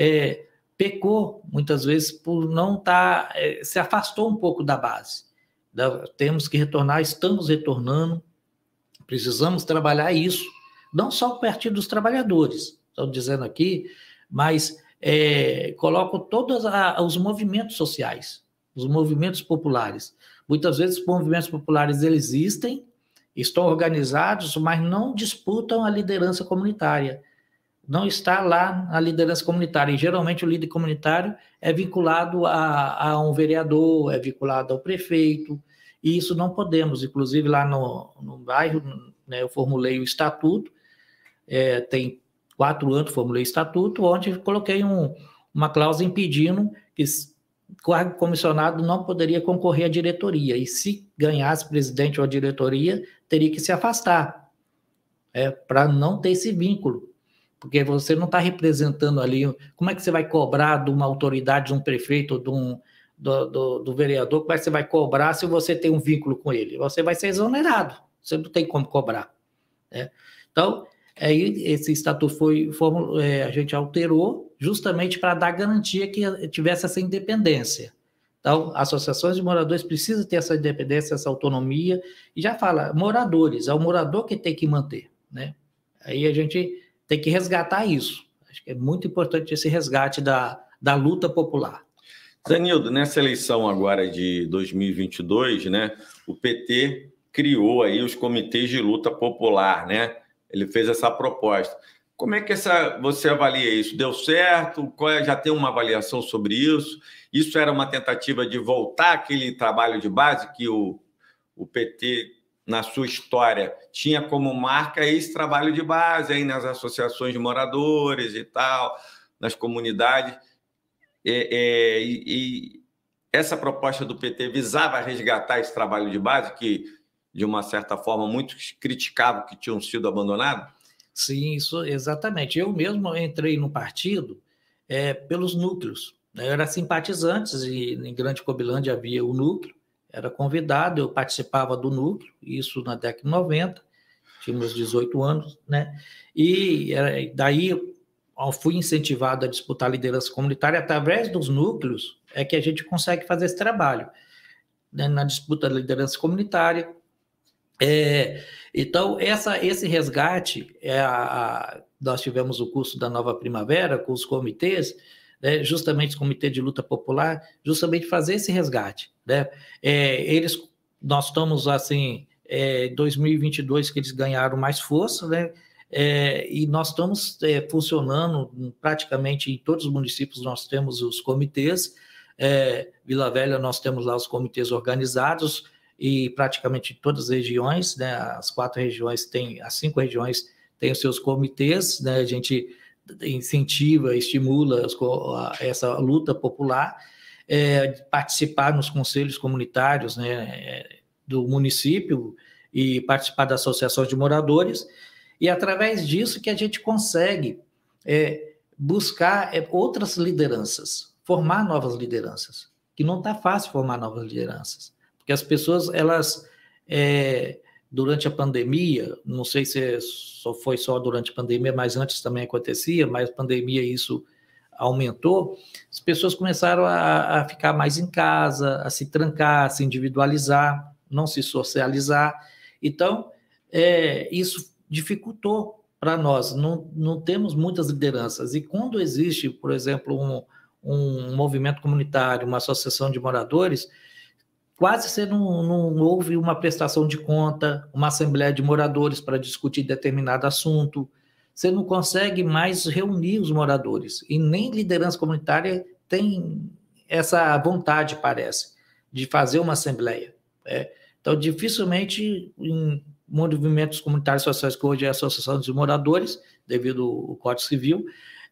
pecou muitas vezes por não estar, se afastou um pouco da base. Temos que retornar, estamos retornando, precisamos trabalhar isso, não só o Partido dos Trabalhadores, estou dizendo aqui, mas coloco todos os movimentos sociais, os movimentos populares. Muitas vezes os movimentos populares eles existem, estão organizados, mas não disputam a liderança comunitária. Não está lá a liderança comunitária. E geralmente o líder comunitário é vinculado a um vereador, é vinculado ao prefeito, e isso não podemos. Inclusive, lá no bairro, né, eu formulei o estatuto, tem 4 anos que formulei o estatuto, onde coloquei uma cláusula impedindo que o cargo comissionado não poderia concorrer à diretoria, e se ganhasse presidente ou a diretoria, teria que se afastar, para não ter esse vínculo. Porque você não está representando ali. Como é que você vai cobrar de uma autoridade, de um prefeito, do vereador? Como é que você vai cobrar se você tem um vínculo com ele? Você vai ser exonerado, você não tem como cobrar. Então, esse estatuto a gente alterou justamente para dar garantia que tivesse essa independência. Então, associações de moradores precisam ter essa independência, essa autonomia, e já fala, moradores, é o morador que tem que manter, né? Aí a gente tem que resgatar isso. Acho que é muito importante esse resgate da luta popular. Zanildo, nessa eleição agora de 2022, né, o PT criou aí os comitês de luta popular, né? Ele fez essa proposta. Como é que você avalia isso? Deu certo? Já tem uma avaliação sobre isso? Isso era uma tentativa de voltar àquele trabalho de base que o PT, na sua história, tinha como marca esse trabalho de base aí nas associações de moradores e tal, nas comunidades. E essa proposta do PT visava resgatar esse trabalho de base que, de uma certa forma, muitos criticavam que tinham sido abandonados? Sim, isso exatamente. Eu mesmo entrei no partido pelos núcleos. Eu era simpatizante, e em Grande Cobilândia havia o núcleo, era convidado, eu participava do núcleo, isso na década de 90, tinha meus 18 anos, né? E daí eu fui incentivado a disputar a liderança comunitária. Através dos núcleos é que a gente consegue fazer esse trabalho, né? Na disputa da liderança comunitária. Então, esse resgate, nós tivemos o curso da Nova Primavera com os comitês, né, justamente o Comitê de Luta Popular, justamente fazer esse resgate, né? Nós estamos, assim, 2022 que eles ganharam mais força, né? E nós estamos funcionando praticamente em todos os municípios, nós temos os comitês. Vila Velha, nós temos lá os comitês organizados, e praticamente todas as regiões, né, as 5 regiões têm os seus comitês, né, a gente incentiva, estimula essa luta popular, participar nos conselhos comunitários, né, do município e participar das associações de moradores, e através disso que a gente consegue buscar outras lideranças, formar novas lideranças, que não está fácil formar novas lideranças. Porque as pessoas, elas, durante a pandemia, não sei se foi só durante a pandemia, mas antes também acontecia, mas a pandemia isso aumentou, as pessoas começaram a ficar mais em casa, a se trancar, a se individualizar, não se socializar. Então, isso dificultou para nós, não temos muitas lideranças. E quando existe, por exemplo, um movimento comunitário, uma associação de moradores, quase você não houve uma prestação de conta, uma assembleia de moradores para discutir determinado assunto. Você não consegue mais reunir os moradores. E nem liderança comunitária tem essa vontade, parece, de fazer uma assembleia. Então, dificilmente, em movimentos comunitários sociais, que hoje é a Associação dos Moradores, devido ao Código Civil,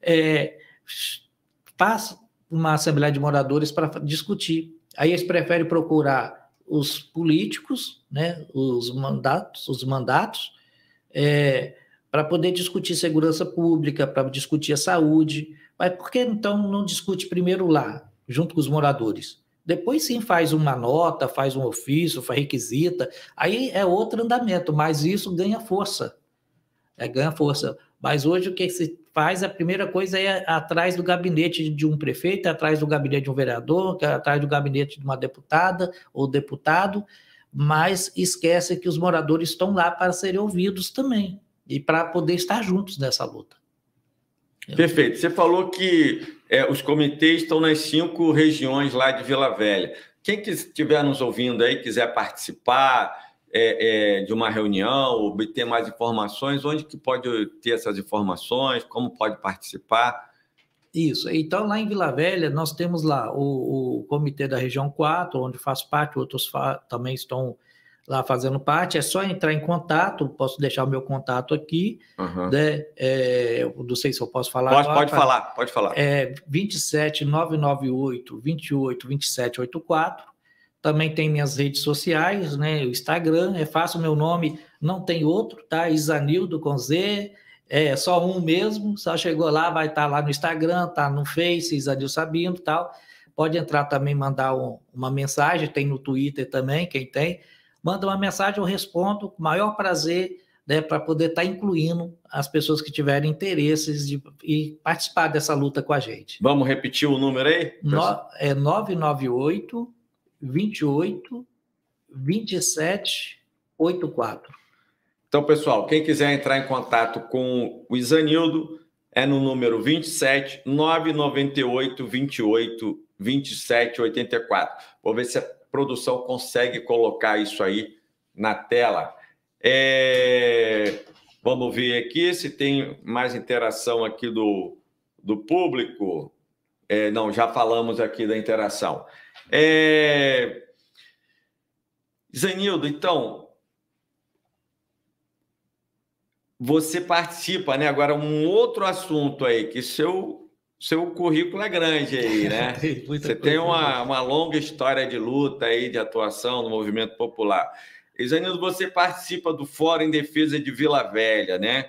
faz uma assembleia de moradores para discutir. Aí eles preferem procurar os políticos, né, os mandatos, para poder discutir segurança pública, para discutir a saúde. Mas por que então não discute primeiro lá, junto com os moradores? Depois sim faz uma nota, faz um ofício, faz requisita, aí é outro andamento, mas isso ganha força. Ganha força. Mas hoje o que se faz, a primeira coisa é atrás do gabinete de um prefeito, atrás do gabinete de um vereador, atrás do gabinete de uma deputada ou deputado, mas esquece que os moradores estão lá para serem ouvidos também e para poder estar juntos nessa luta. Perfeito. Você falou que os comitês estão nas 5 regiões lá de Vila Velha. Quem que estiver nos ouvindo aí, quiser participar de uma reunião, obter mais informações, onde que pode ter essas informações, como pode participar? Isso. Então, lá em Vila Velha, nós temos lá o Comitê da Região 4, onde faço parte, outros também estão lá fazendo parte. É só entrar em contato, posso deixar o meu contato aqui, né? Não sei se eu posso falar agora. Pode falar. 27 998 28 27 84. Também tem minhas redes sociais, né? O Instagram, é fácil, meu nome não tem outro, tá? Isanildo com Z, só um mesmo, só chegou lá, vai estar lá no Instagram, tá no Face, Isanildo Sabino e tal. Pode entrar também, mandar uma mensagem, tem no Twitter também, quem tem. Manda uma mensagem, eu respondo, com o maior prazer, né, para poder estar incluindo as pessoas que tiverem interesses e participar dessa luta com a gente. Vamos repetir o número aí? 998 28 27 84. Então, pessoal, quem quiser entrar em contato com o Isanildo, é no número 27 998 28 27 84. Vou ver se a produção consegue colocar isso aí na tela. Vamos ver aqui se tem mais interação aqui do público. Não, já falamos aqui da interação. Isanildo, então, você participa, né? Agora, um outro assunto aí, que seu currículo é grande aí, né? Você tem uma longa história de luta aí, de atuação no movimento popular. Isanildo, você participa do Fórum em Defesa de Vila Velha, né?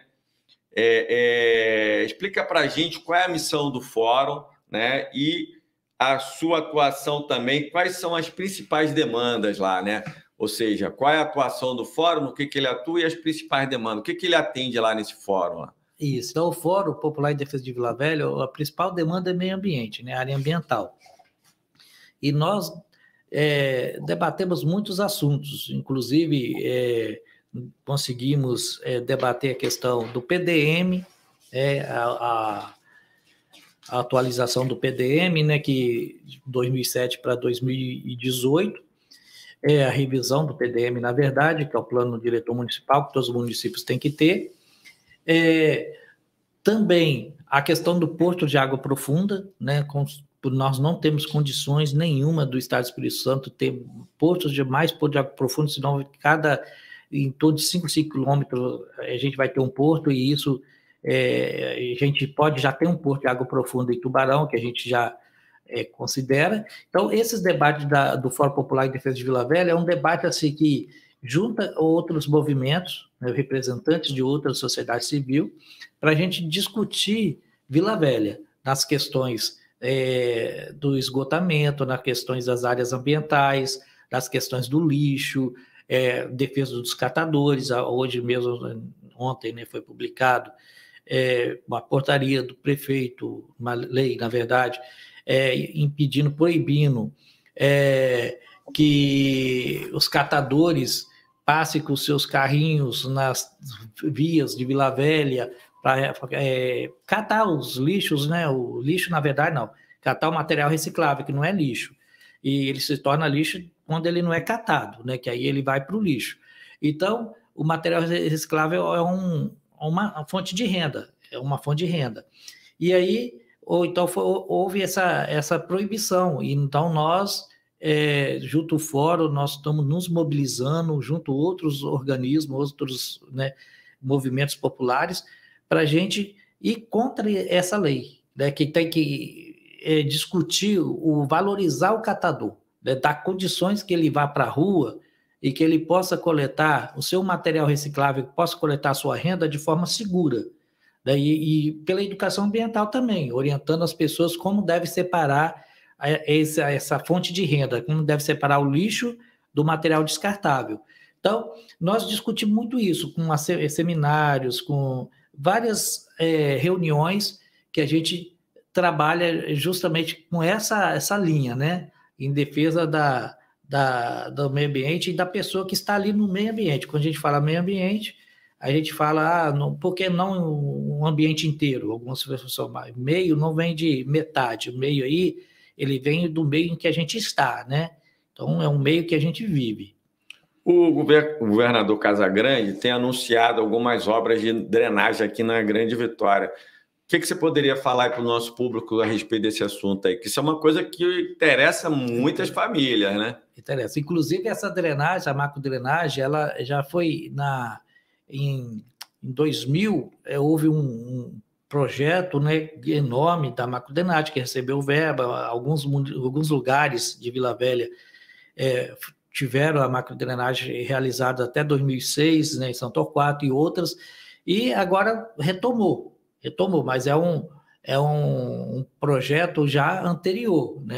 Explica para a gente qual é a missão do Fórum, né? E a sua atuação também, quais são as principais demandas lá, né? Ou seja, qual é a atuação do Fórum, no que ele atua e as principais demandas, o que ele atende lá nesse Fórum? Lá? Isso, então o Fórum Popular em Defesa de Vila Velha, a principal demanda é meio ambiente, né? A área ambiental. E nós debatemos muitos assuntos, inclusive conseguimos debater a questão do PDM, a atualização do PDM, né, que de 2007 para 2018, é a revisão do PDM, na verdade, que é o Plano Diretor Municipal, que todos os municípios têm que ter. Também a questão do porto de água profunda, né? Nós não temos condições nenhuma do Estado do Espírito Santo ter porto de água profunda, senão em torno de 5 quilômetros a gente vai ter um porto, e isso a gente pode já ter um porto de água profunda em Tubarão, que a gente já considera. Então, esses debates do Fórum Popular em Defesa de Vila Velha é um debate assim, que junta outros movimentos, né, representantes de outra sociedade civil, para a gente discutir Vila Velha nas questões do esgotamento, nas questões das áreas ambientais, nas questões do lixo, defesa dos catadores. Hoje mesmo, ontem, né, foi publicado uma portaria do prefeito, uma lei, na verdade, proibindo que os catadores passem com seus carrinhos nas vias de Vila Velha para catar os lixos, né? O lixo, na verdade, não. Catar o material reciclável, que não é lixo. E ele se torna lixo quando ele não é catado, né? Que aí ele vai para o lixo. Então, o material reciclável é uma fonte de renda, E aí, então, houve essa proibição. E então, nós, junto ao Fórum, nós estamos nos mobilizando, junto a outros organismos, outros, né, movimentos populares, para a gente ir contra essa lei, né, que tem que discutir, valorizar o catador, né, dar condições que ele vá para a rua e que ele possa coletar o seu material reciclável, possa coletar a sua renda de forma segura. Né, e pela educação ambiental também, orientando as pessoas como deve separar essa fonte de renda, como deve separar o lixo do material descartável. Então, nós discutimos muito isso, com seminários, com várias reuniões que a gente trabalha justamente com essa linha, né? Em defesa do meio ambiente e da pessoa que está ali no meio ambiente. Quando a gente fala meio ambiente, a gente fala, por que não um ambiente inteiro? Algumas pessoas falam, meio não vem de metade, o meio aí, ele vem do meio em que a gente está, né? Então, é um meio que a gente vive. O governador Casagrande tem anunciado algumas obras de drenagem aqui na Grande Vitória. O que você poderia falar para o nosso público a respeito desse assunto aí? Que isso é uma coisa que interessa muitas famílias, né? Interessa. Inclusive, essa drenagem, a macrodrenagem, ela já foi em 2000, houve um projeto, né, enorme da macrodrenagem, que recebeu verba. Alguns lugares de Vila Velha tiveram a macrodrenagem realizada até 2006, né, em São Torquato e outras, e agora retomou, mas é um projeto já anterior, né,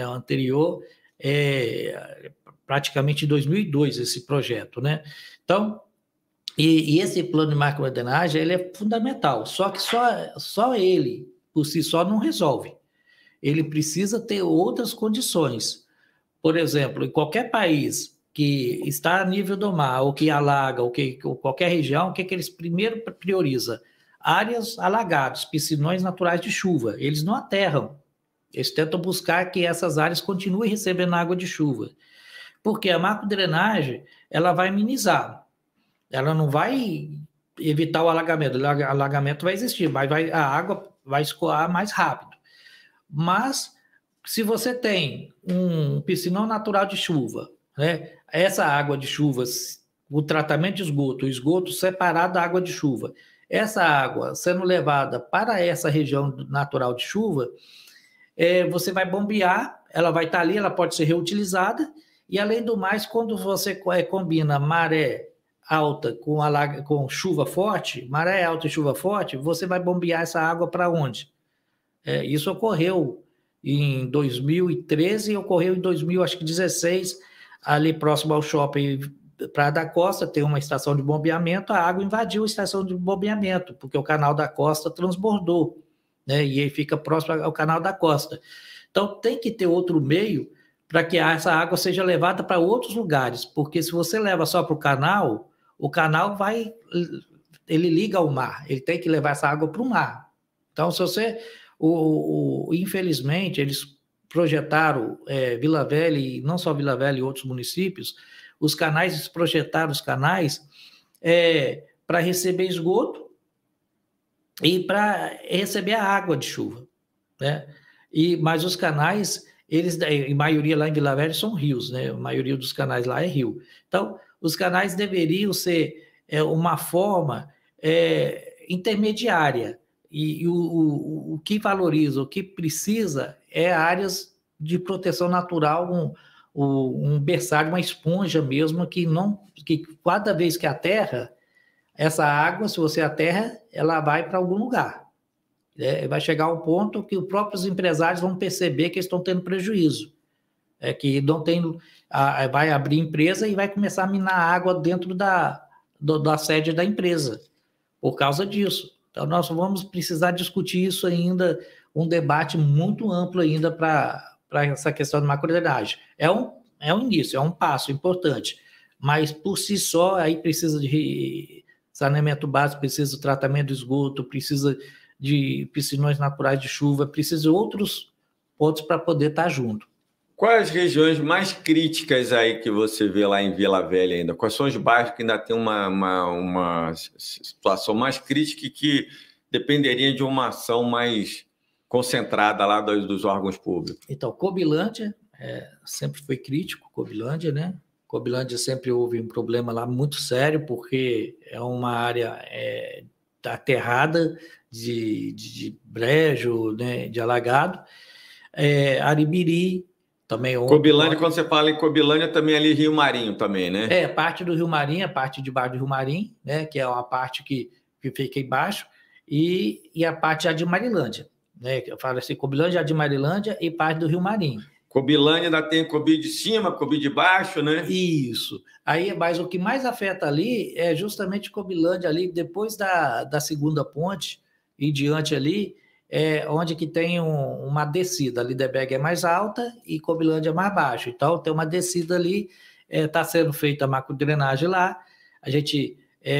praticamente em 2002, esse projeto, né? Então, e esse plano de macrodrenagem, ele é fundamental, só que só ele, por si só, não resolve. Ele precisa ter outras condições. Por exemplo, em qualquer país que está a nível do mar, ou que alaga, ou qualquer região, o que eles primeiro priorizam? Áreas alagadas, piscinões naturais de chuva. Eles não aterram. Eles tentam buscar que essas áreas continuem recebendo água de chuva. Porque a macrodrenagem, ela vai minimizar. Ela não vai evitar o alagamento. O alagamento vai existir, mas a água vai escoar mais rápido. Mas, se você tem um piscinão natural de chuva, né, essa água de chuva, o tratamento de esgoto, o esgoto separado da água de chuva, essa água sendo levada para essa região natural de chuva, você vai bombear, ela vai estar ali, ela pode ser reutilizada, e além do mais, quando você combina maré alta com chuva forte, maré alta e chuva forte, você vai bombear essa água para onde? Isso ocorreu em 2013 e ocorreu em 2016, ali próximo ao shopping Praia da Costa, tem uma estação de bombeamento, a água invadiu a estação de bombeamento, porque o canal da Costa transbordou, né? E aí fica próximo ao canal da Costa. Então, tem que ter outro meio para que essa água seja levada para outros lugares, porque se você leva só para o canal ele liga ao mar, ele tem que levar essa água para o mar. Então, se você... infelizmente, eles projetaram Vila Velha, e não só Vila Velha e outros municípios, os canais, eles projetaram os canais para receber esgoto e para receber a água de chuva, né? Mas os canais, eles, em maioria lá em Vila Velha, são rios, né? A maioria dos canais lá é rio. Então, os canais deveriam ser uma forma intermediária, e o que valoriza, o que precisa é áreas de proteção natural, um berçário, uma esponja mesmo, que cada vez que aterra, essa água, se você aterra, ela vai para algum lugar. Vai chegar ao ponto que os próprios empresários vão perceber que estão tendo prejuízo. Que não tem, vai abrir empresa e vai começar a minar água dentro da sede da empresa, por causa disso. Então, nós vamos precisar discutir isso ainda, um debate muito amplo ainda para essa questão de macrodrenagem. É um início, é um passo importante, mas por si só, aí precisa de saneamento básico, precisa de tratamento de esgoto, precisa de piscinões naturais de chuva, precisa de outros pontos para poder estar junto. Quais as regiões mais críticas aí que você vê lá em Vila Velha ainda? Quais são os bairros que ainda tem uma situação mais crítica e que dependeria de uma ação mais concentrada lá dos órgãos públicos? Então, Cobilândia sempre foi crítico, Cobilândia, né? Cobilândia sempre houve um problema lá muito sério, porque é uma área aterrada de brejo, né, de alagado. Aribiri também. Cobilândia, quando você fala em Cobilândia, também ali Rio Marinho também, né? Parte do Rio Marinho, a parte de baixo do Rio Marinho, né, que é uma parte que fica embaixo, e a parte já de Marilândia, né? Eu falo assim, Cobilândia, de Marilândia e parte do Rio Marinho. Cobilândia ainda tem Cobi de cima, Cobi de baixo, né? Isso. Aí, mas o que mais afeta ali é justamente Cobilândia ali, depois da segunda ponte e diante ali, onde que tem uma descida. Lindeberg é mais alta e Cobilândia é mais baixo. Então, tem uma descida ali, está sendo feita a macrodrenagem lá, a gente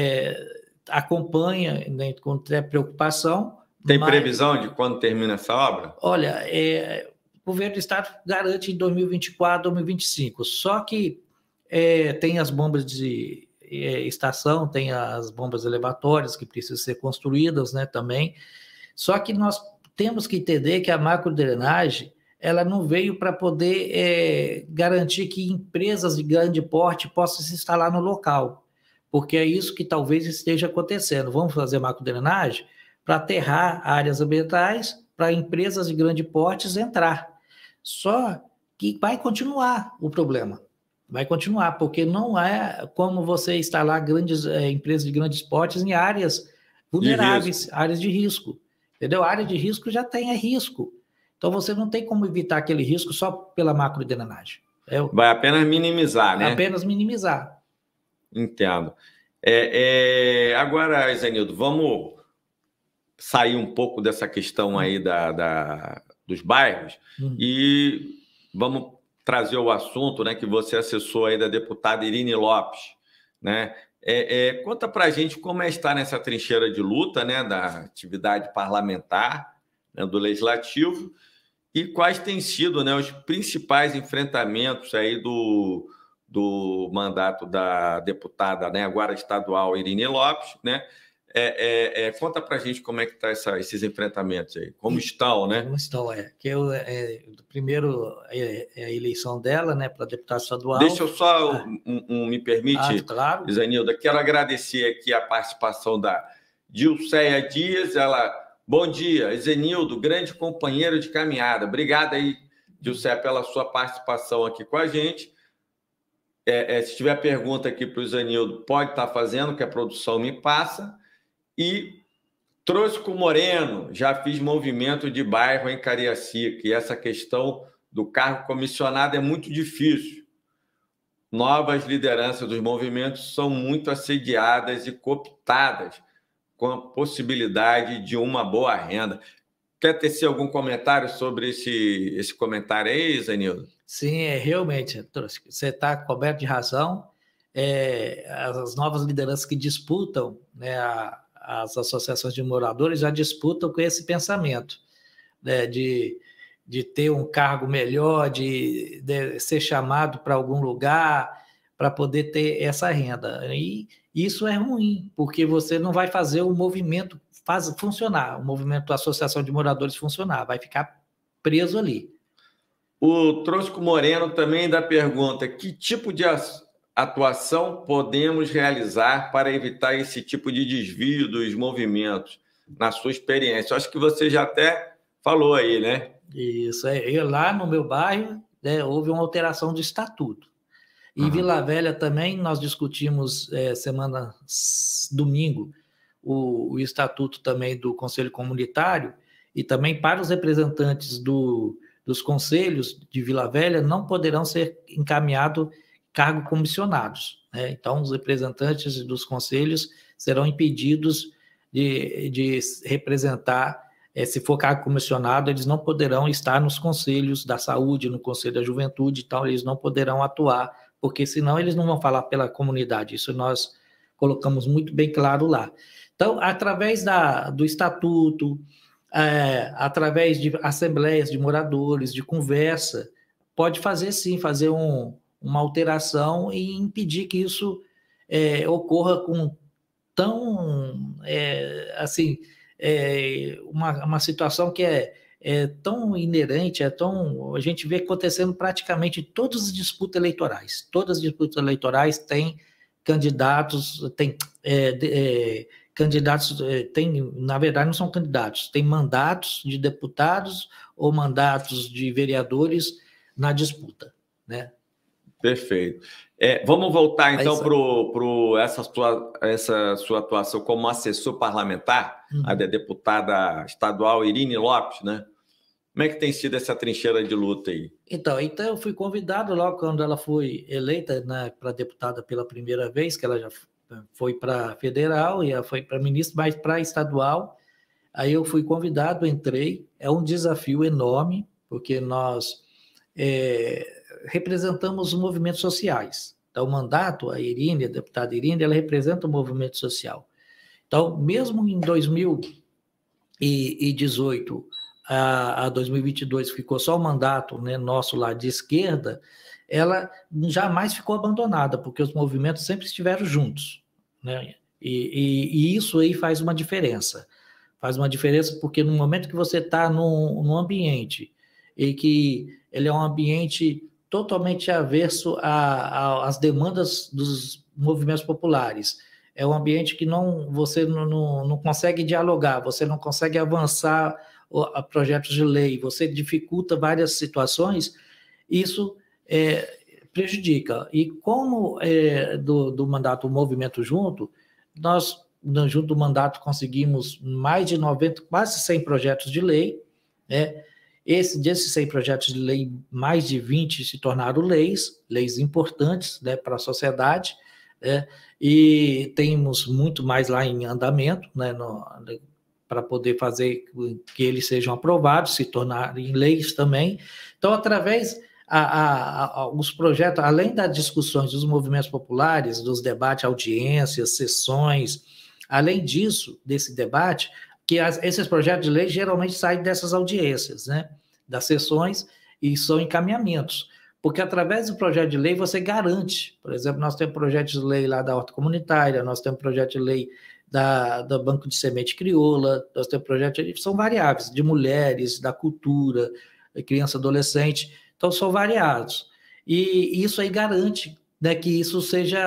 acompanha, né, com preocupação. Tem previsão de quando termina essa obra? Olha, o governo do estado garante em 2024, 2025, só que tem as bombas de estação, tem as bombas elevatórias que precisam ser construídas, né, também. Só que nós temos que entender que a macrodrenagem, ela não veio para poder garantir que empresas de grande porte possam se instalar no local, porque é isso que talvez esteja acontecendo. Vamos fazer macrodrenagem para aterrar áreas ambientais, para empresas de grande porte entrar. Só que vai continuar o problema. Vai continuar, porque não é como você instalar empresas de grandes portes em áreas vulneráveis, áreas de risco. Entendeu? A área de risco já tem risco. Então, você não tem como evitar aquele risco só pela macrodrenagem. Vai apenas minimizar, né? Apenas minimizar. Entendo. Agora, Zenildo, vamos sair um pouco dessa questão aí dos bairros e vamos trazer o assunto, né, que você acessou aí da deputada Irine Lopes, né? Conta para a gente como está nessa trincheira de luta, né, da atividade parlamentar, né, do Legislativo, e quais têm sido, né, os principais enfrentamentos aí do mandato da deputada, né, agora estadual, Irine Lopes, né? Conta para a gente como é que tá esses enfrentamentos aí, como estão, né? Como estão, primeiro a eleição dela, né, para deputada estadual. Deixa eu só, me permite, claro. Zenilda, quero agradecer aqui a participação da Dilceia Dias, bom dia, Zenildo, grande companheiro de caminhada, obrigado aí, Dilceia, pela sua participação aqui com a gente. Se tiver pergunta aqui para o Zenildo, pode estar fazendo, que a produção me passa. E trouxe com o Moreno, já fiz movimento de bairro em Cariacica, e essa questão do cargo comissionado é muito difícil. Novas lideranças dos movimentos são muito assediadas e cooptadas com a possibilidade de uma boa renda. Quer tecer algum comentário sobre esse comentário aí, Zenildo? Sim, realmente, você está coberto de razão. As novas lideranças que disputam, né, as associações de moradores já disputam com esse pensamento, né, de de ter um cargo melhor, de ser chamado para algum lugar, para poder ter essa renda. E isso é ruim, porque você não vai fazer o movimento funcionar, o movimento da Associação de Moradores funcionar, vai ficar preso ali. O Trosco Moreno também dá pergunta: que tipo de atuação podemos realizar para evitar esse tipo de desvio dos movimentos, na sua experiência? Eu acho que você já até falou aí, né? Isso, lá no meu bairro, né, houve uma alteração do estatuto. Em Vila Velha também nós discutimos domingo o estatuto também do Conselho Comunitário, e também para os representantes dos conselhos de Vila Velha não poderão ser encaminhados cargos comissionados, né? Então, os representantes dos conselhos serão impedidos de representar, se for cargo comissionado, eles não poderão estar nos conselhos da saúde, no conselho da juventude, então eles não poderão atuar, porque senão eles não vão falar pela comunidade. Isso nós colocamos muito bem claro lá. Então, através do estatuto, através de assembleias de moradores, de conversa, pode fazer sim, fazer uma alteração e impedir que isso ocorra com uma situação que é tão inerente, a gente vê acontecendo praticamente em todas as disputas eleitorais. Todas as disputas eleitorais têm candidatos, na verdade não são candidatos, tem mandatos de deputados ou mandatos de vereadores na disputa, né? Perfeito. Vamos voltar então para essa sua atuação como assessor parlamentar, a da deputada estadual Irine Lopes, né? Como é que tem sido essa trincheira de luta aí? Então eu fui convidado logo quando ela foi eleita, né, para deputada pela primeira vez, que ela já foi para federal e ela foi para ministro, mas para estadual. Aí eu fui convidado, entrei. É um desafio enorme, porque nós representamos os movimentos sociais. Então, o mandato, a deputada Irine, ela representa o movimento social. Então, mesmo em 2018 a 2022 ficou só o mandato, né, nosso lá de esquerda, ela jamais ficou abandonada, porque os movimentos sempre estiveram juntos, né? E isso aí faz uma diferença. Faz uma diferença porque no momento que você está num ambiente e que ele é um ambiente totalmente averso às demandas dos movimentos populares, é um ambiente que você não consegue dialogar, você não consegue avançar a projetos de lei, você dificulta várias situações, isso prejudica. E como do mandato, o movimento junto, nós, junto do mandato, conseguimos mais de 90, quase 100 projetos de lei, né? Desses 100 projetos de lei, mais de 20 se tornaram leis importantes, né, para a sociedade, né? E temos muito mais lá em andamento, né, para poder fazer que eles sejam aprovados, se tornarem leis também. Então, através os projetos, além das discussões dos movimentos populares, dos debates, audiências, sessões, além disso, desse debate, que esses projetos de lei geralmente saem dessas audiências, né, das sessões, e são encaminhamentos. Porque através do projeto de lei você garante, por exemplo, nós temos projetos de lei lá da horta comunitária, nós temos projeto de lei do Banco de Semente Crioula, nós temos projetos, são variáveis, de mulheres, da cultura, criança, adolescente, então são variados. E isso aí garante, né, que isso seja,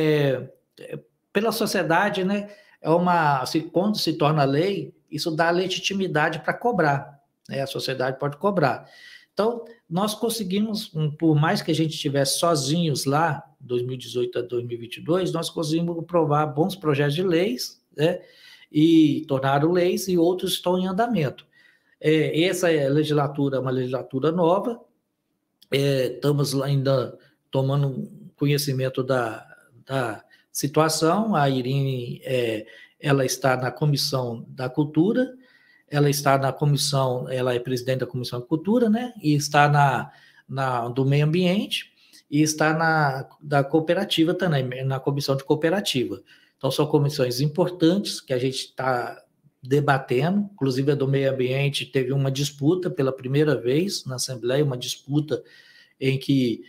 pela sociedade, né, quando se torna lei, isso dá legitimidade para cobrar, né, a sociedade pode cobrar. Então, nós conseguimos, por mais que a gente estivesse sozinhos lá, 2018 a 2022, nós conseguimos aprovar bons projetos de leis, né, e tornaram leis, e outros estão em andamento. Essa legislatura é uma legislatura nova, estamos ainda tomando conhecimento da situação. A Irine, ela está na Comissão da Cultura, ela está na comissão, ela é presidente da Comissão da Cultura, né? E está do Meio Ambiente, e está da cooperativa também, na Comissão de Cooperativa. Então, são comissões importantes que a gente está debatendo, inclusive a do meio ambiente teve uma disputa pela primeira vez na Assembleia, uma disputa em que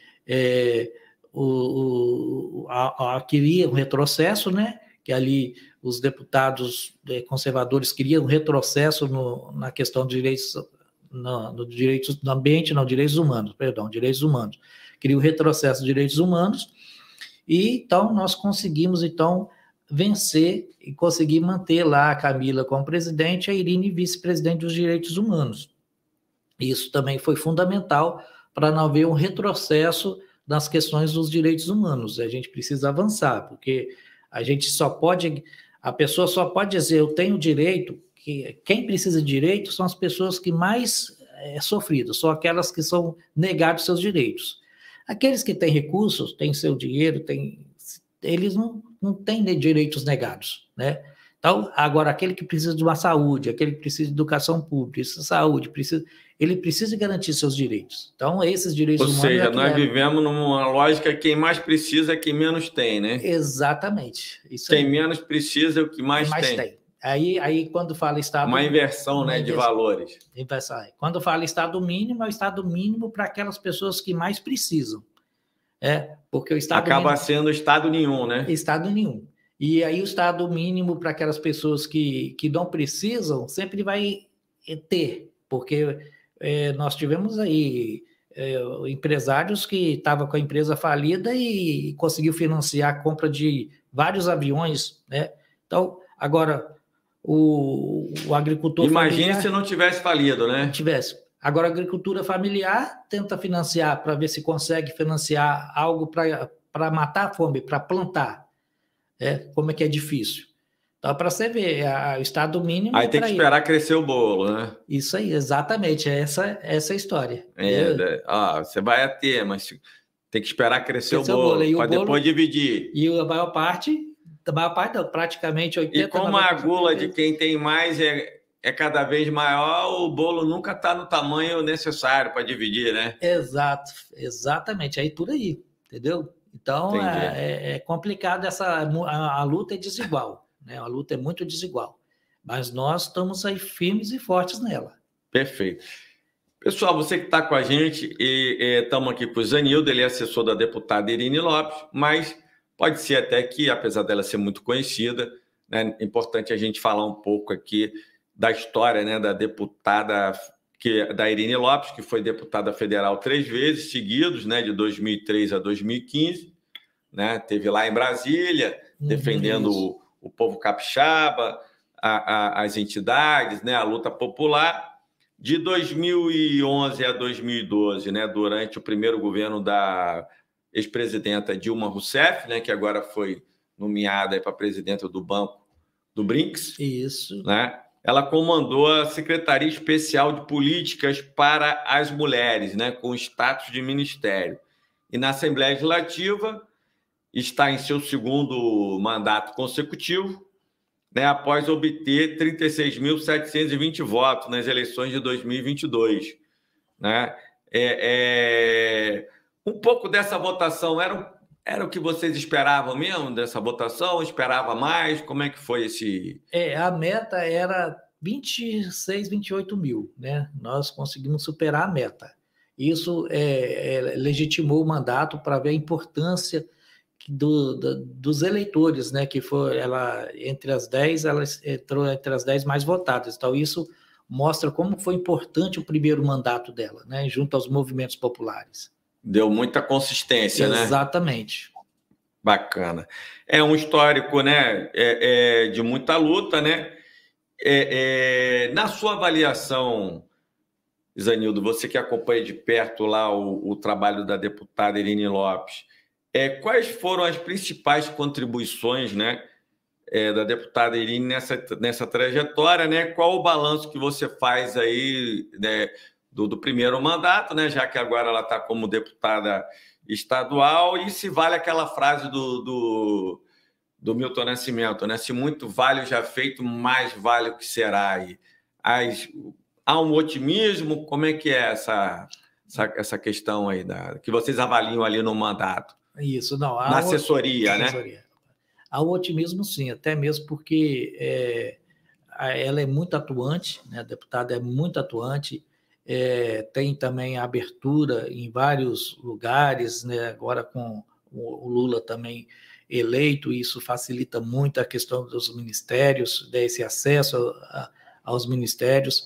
queria um retrocesso, né? Que ali os deputados conservadores queriam um retrocesso na questão de direitos, direitos do ambiente, não, direitos humanos, perdão, direitos humanos. Queria o retrocesso dos direitos humanos, e então nós conseguimos então vencer e conseguir manter lá a Camila como presidente, a Irine vice-presidente dos direitos humanos. Isso também foi fundamental para não haver um retrocesso nas questões dos direitos humanos. A gente precisa avançar, porque a pessoa só pode dizer eu tenho direito, que quem precisa de direito são as pessoas que mais sofridas, são aquelas que são negados seus direitos. Aqueles que têm recursos, têm seu dinheiro, eles não têm direitos negados, né? Então, agora, aquele que precisa de uma saúde, aquele que precisa de educação pública, saúde, ele precisa garantir seus direitos. Então, esses direitos humanos... Ou seja, nós vivemos numa lógica, quem mais precisa é quem menos tem, né? Exatamente. Quem menos precisa é o que mais tem. Aí, quando fala Estado... Uma inversão, né, de valores. Quando fala Estado mínimo, é o Estado mínimo para aquelas pessoas que mais precisam. Porque o Estado acaba sendo o Estado nenhum, né? Estado nenhum. E aí o Estado mínimo para aquelas pessoas que não precisam sempre vai ter, porque nós tivemos aí empresários que estavam com a empresa falida e conseguiu financiar a compra de vários aviões, né? Então, agora, o agricultor Imagine familiar, se não tivesse falido, né? Não tivesse. Agora, a agricultura familiar tenta financiar para ver se consegue financiar algo para matar a fome, para plantar. Como é que é difícil. Então, para você ver, o Estado mínimo... Aí tem que esperar crescer o bolo, né? Isso aí, exatamente, essa a história. Você vai ter, mas tem que esperar crescer o bolo para depois dividir. E a maior parte não, praticamente 80%... E como a gula de quem tem mais é cada vez maior, o bolo nunca está no tamanho necessário para dividir, né? Exatamente, aí por aí, entendeu? Então, é complicado a luta é desigual, né? A luta é muito desigual, mas nós estamos aí firmes e fortes nela. Perfeito. Pessoal, você que está com a gente, estamos aqui com o Zanildo, ele é assessor da deputada Irine Lopes, mas pode ser até que, apesar dela ser muito conhecida, né, é importante a gente falar um pouco aqui da história, né, da deputada... da Irine Lopes, que foi deputada federal 3 vezes seguidos, né, de 2003 a 2015, né, teve lá em Brasília, defendendo o povo capixaba, as entidades, né, a luta popular. De 2011 a 2012, né, durante o primeiro governo da ex-presidenta Dilma Rousseff, né, que agora foi nomeada para presidenta do Banco do Brinks. Isso. Né? Ela comandou a Secretaria Especial de Políticas para as Mulheres, né, com status de ministério. E na Assembleia Legislativa está em seu segundo mandato consecutivo, né, após obter 36.720 votos nas eleições de 2022. Né? Um pouco dessa votação era o que vocês esperavam mesmo dessa votação? Esperava mais? Como é que foi esse... A meta era 26, 28 mil, né? Nós conseguimos superar a meta. Isso legitimou o mandato para ver a importância dos eleitores, né? Que foi entre as 10, ela entrou entre as 10 mais votadas. Então, isso mostra como foi importante o primeiro mandato dela, né? Junto aos movimentos populares. Deu muita consistência, né? Exatamente. Bacana. É um histórico, né, de muita luta, né? Na sua avaliação, Zanildo, você que acompanha de perto lá o trabalho da deputada Irine Lopes, quais foram as principais contribuições, né, da deputada Irine nessa trajetória, né? Qual o balanço que você faz aí, né, do primeiro mandato, né, já que agora ela está como deputada estadual, e se vale aquela frase do Milton Nascimento, né? Se muito vale o já feito, mais vale o que será. Há um otimismo? Como é que é essa questão aí que vocês avaliam ali no mandato? Isso, não. Na assessoria, né? Há o otimismo, sim, até mesmo porque ela é muito atuante, né? A deputada é muito atuante, tem também a abertura em vários lugares, né? Agora com o Lula também eleito, isso facilita muito a questão dos ministérios, desse acesso aos ministérios,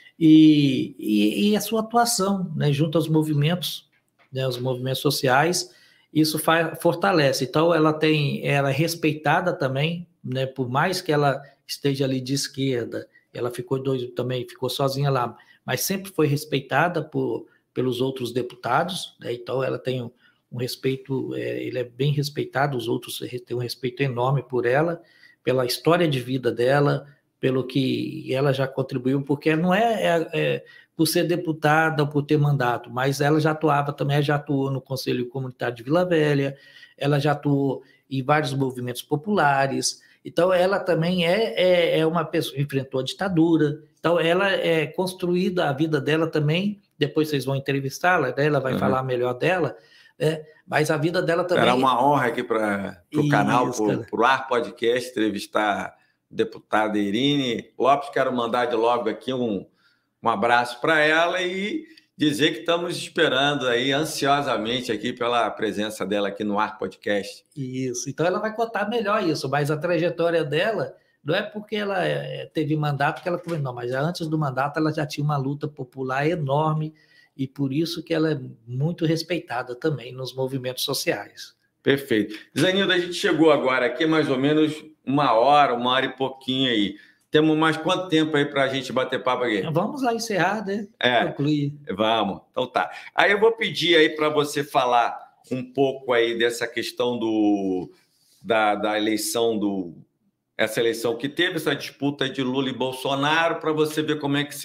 e a sua atuação, né? Junto aos movimentos, né? Os movimentos sociais, isso fortalece. Então, ela é respeitada também, né? Por mais que ela esteja ali de esquerda, ela também ficou sozinha lá, mas sempre foi respeitada pelos outros deputados, né? Então ela tem um respeito, ele é bem respeitado, os outros têm um respeito enorme por ela, pela história de vida dela, pelo que ela já contribuiu, porque não é por ser deputada ou por ter mandato, mas ela já atuou no Conselho Comunitário de Vila Velha, ela já atuou em vários movimentos populares. Então, ela também é uma pessoa que enfrentou a ditadura. Então, ela é construída, a vida dela também, depois vocês vão entrevistá-la, né? Ela vai falar melhor dela, né? Mas a vida dela também... Era uma honra aqui para o canal, para o Ar Podcast, entrevistar a deputada Irine Lopes. Quero mandar de logo aqui um abraço para ela e dizer que estamos esperando aí ansiosamente aqui pela presença dela aqui no Ar Podcast. Isso, então ela vai contar melhor isso, mas a trajetória dela não é porque ela teve mandato que ela começou, não, mas antes do mandato ela já tinha uma luta popular enorme e por isso que ela é muito respeitada também nos movimentos sociais. Perfeito. Zanildo, a gente chegou agora aqui mais ou menos uma hora e pouquinho aí. Temos mais quanto tempo aí para a gente bater papo aqui? Vamos lá encerrar, né? Concluir. Vamos. Então tá. Aí eu vou pedir aí para você falar um pouco aí dessa questão da eleição, essa eleição que teve, essa disputa de Lula e Bolsonaro, para você ver como é que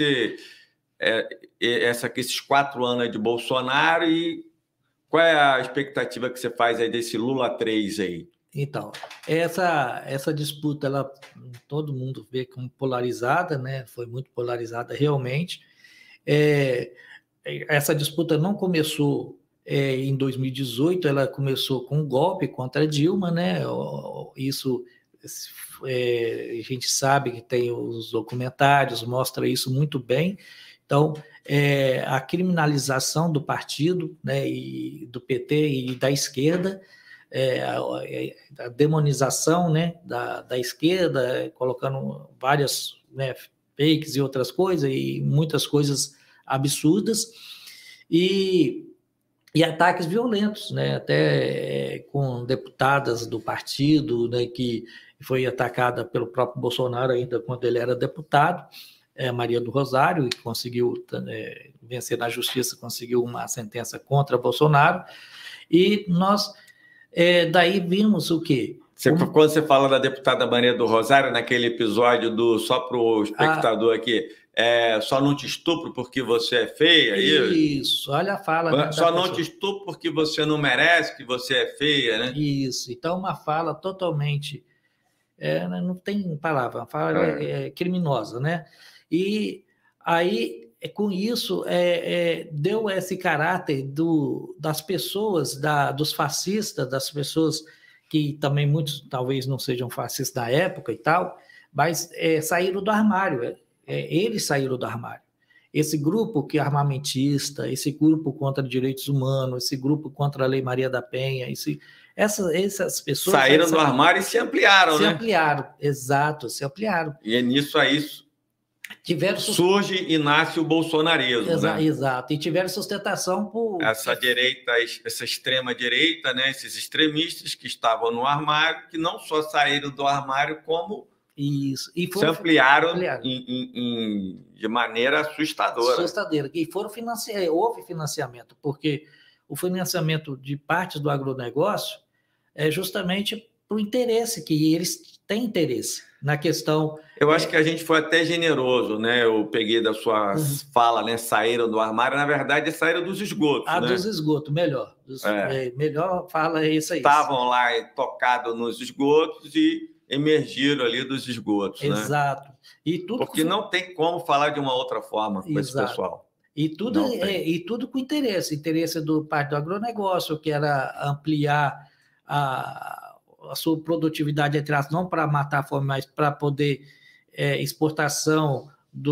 esses 4 anos aí de Bolsonaro e qual é a expectativa que você faz aí desse Lula 3 aí? Então, essa disputa, todo mundo vê como polarizada, né? Foi muito polarizada realmente. Essa disputa não começou em 2018, ela começou com um golpe contra Dilma, né? Isso a gente sabe que tem os documentários, mostra isso muito bem. Então, a criminalização do partido, né, e do PT e da esquerda, a demonização, né, da esquerda, colocando várias, né, fakes e outras coisas, e muitas coisas absurdas, e ataques violentos, né, até com deputadas do partido, né, que foi atacada pelo próprio Bolsonaro ainda quando ele era deputado, Maria do Rosário, e conseguiu vencer na justiça, conseguiu uma sentença contra Bolsonaro, e nós daí vimos o quê? Quando você fala da deputada Maria do Rosário, naquele episódio só para o espectador aqui, só não te estupro porque você é feia? Isso, olha a fala. Né, só não te estupro porque você não merece, que você é feia, né? Isso, então uma fala totalmente, não tem palavra, uma fala criminosa, né? E aí, com isso, deu esse caráter das pessoas, dos fascistas, das pessoas que também muitos talvez não sejam fascistas da época e tal, mas saíram do armário, eles saíram do armário. Esse grupo que é armamentista, esse grupo contra direitos humanos, esse grupo contra a Lei Maria da Penha, essas pessoas... Saíram do armário e se ampliaram, né? Se ampliaram, exato, se ampliaram. E é nisso aí... Surge e nasce o bolsonarismo, né? Exato, e tiveram sustentação por... Essa direita, essa extrema-direita, né? Esses extremistas que estavam no armário, que não só saíram do armário, como se ampliaram de maneira assustadora. E houve financiamento, porque o financiamento de partes do agronegócio é justamente para o interesse, que eles têm interesse na questão... Eu acho que a gente foi até generoso, né? Eu peguei da sua fala, né? Saíram do armário, na verdade, saíram dos esgotos, né? Dos esgotos, melhor. Melhor fala isso aí. Estavam lá tocados nos esgotos e emergiram ali dos esgotos, exato. Né? E tudo porque não tem como falar de uma outra forma com esse pessoal. E tudo com interesse do parte do agronegócio, que era ampliar a sua produtividade, entre aspas, não para matar a fome, mas para poder exportação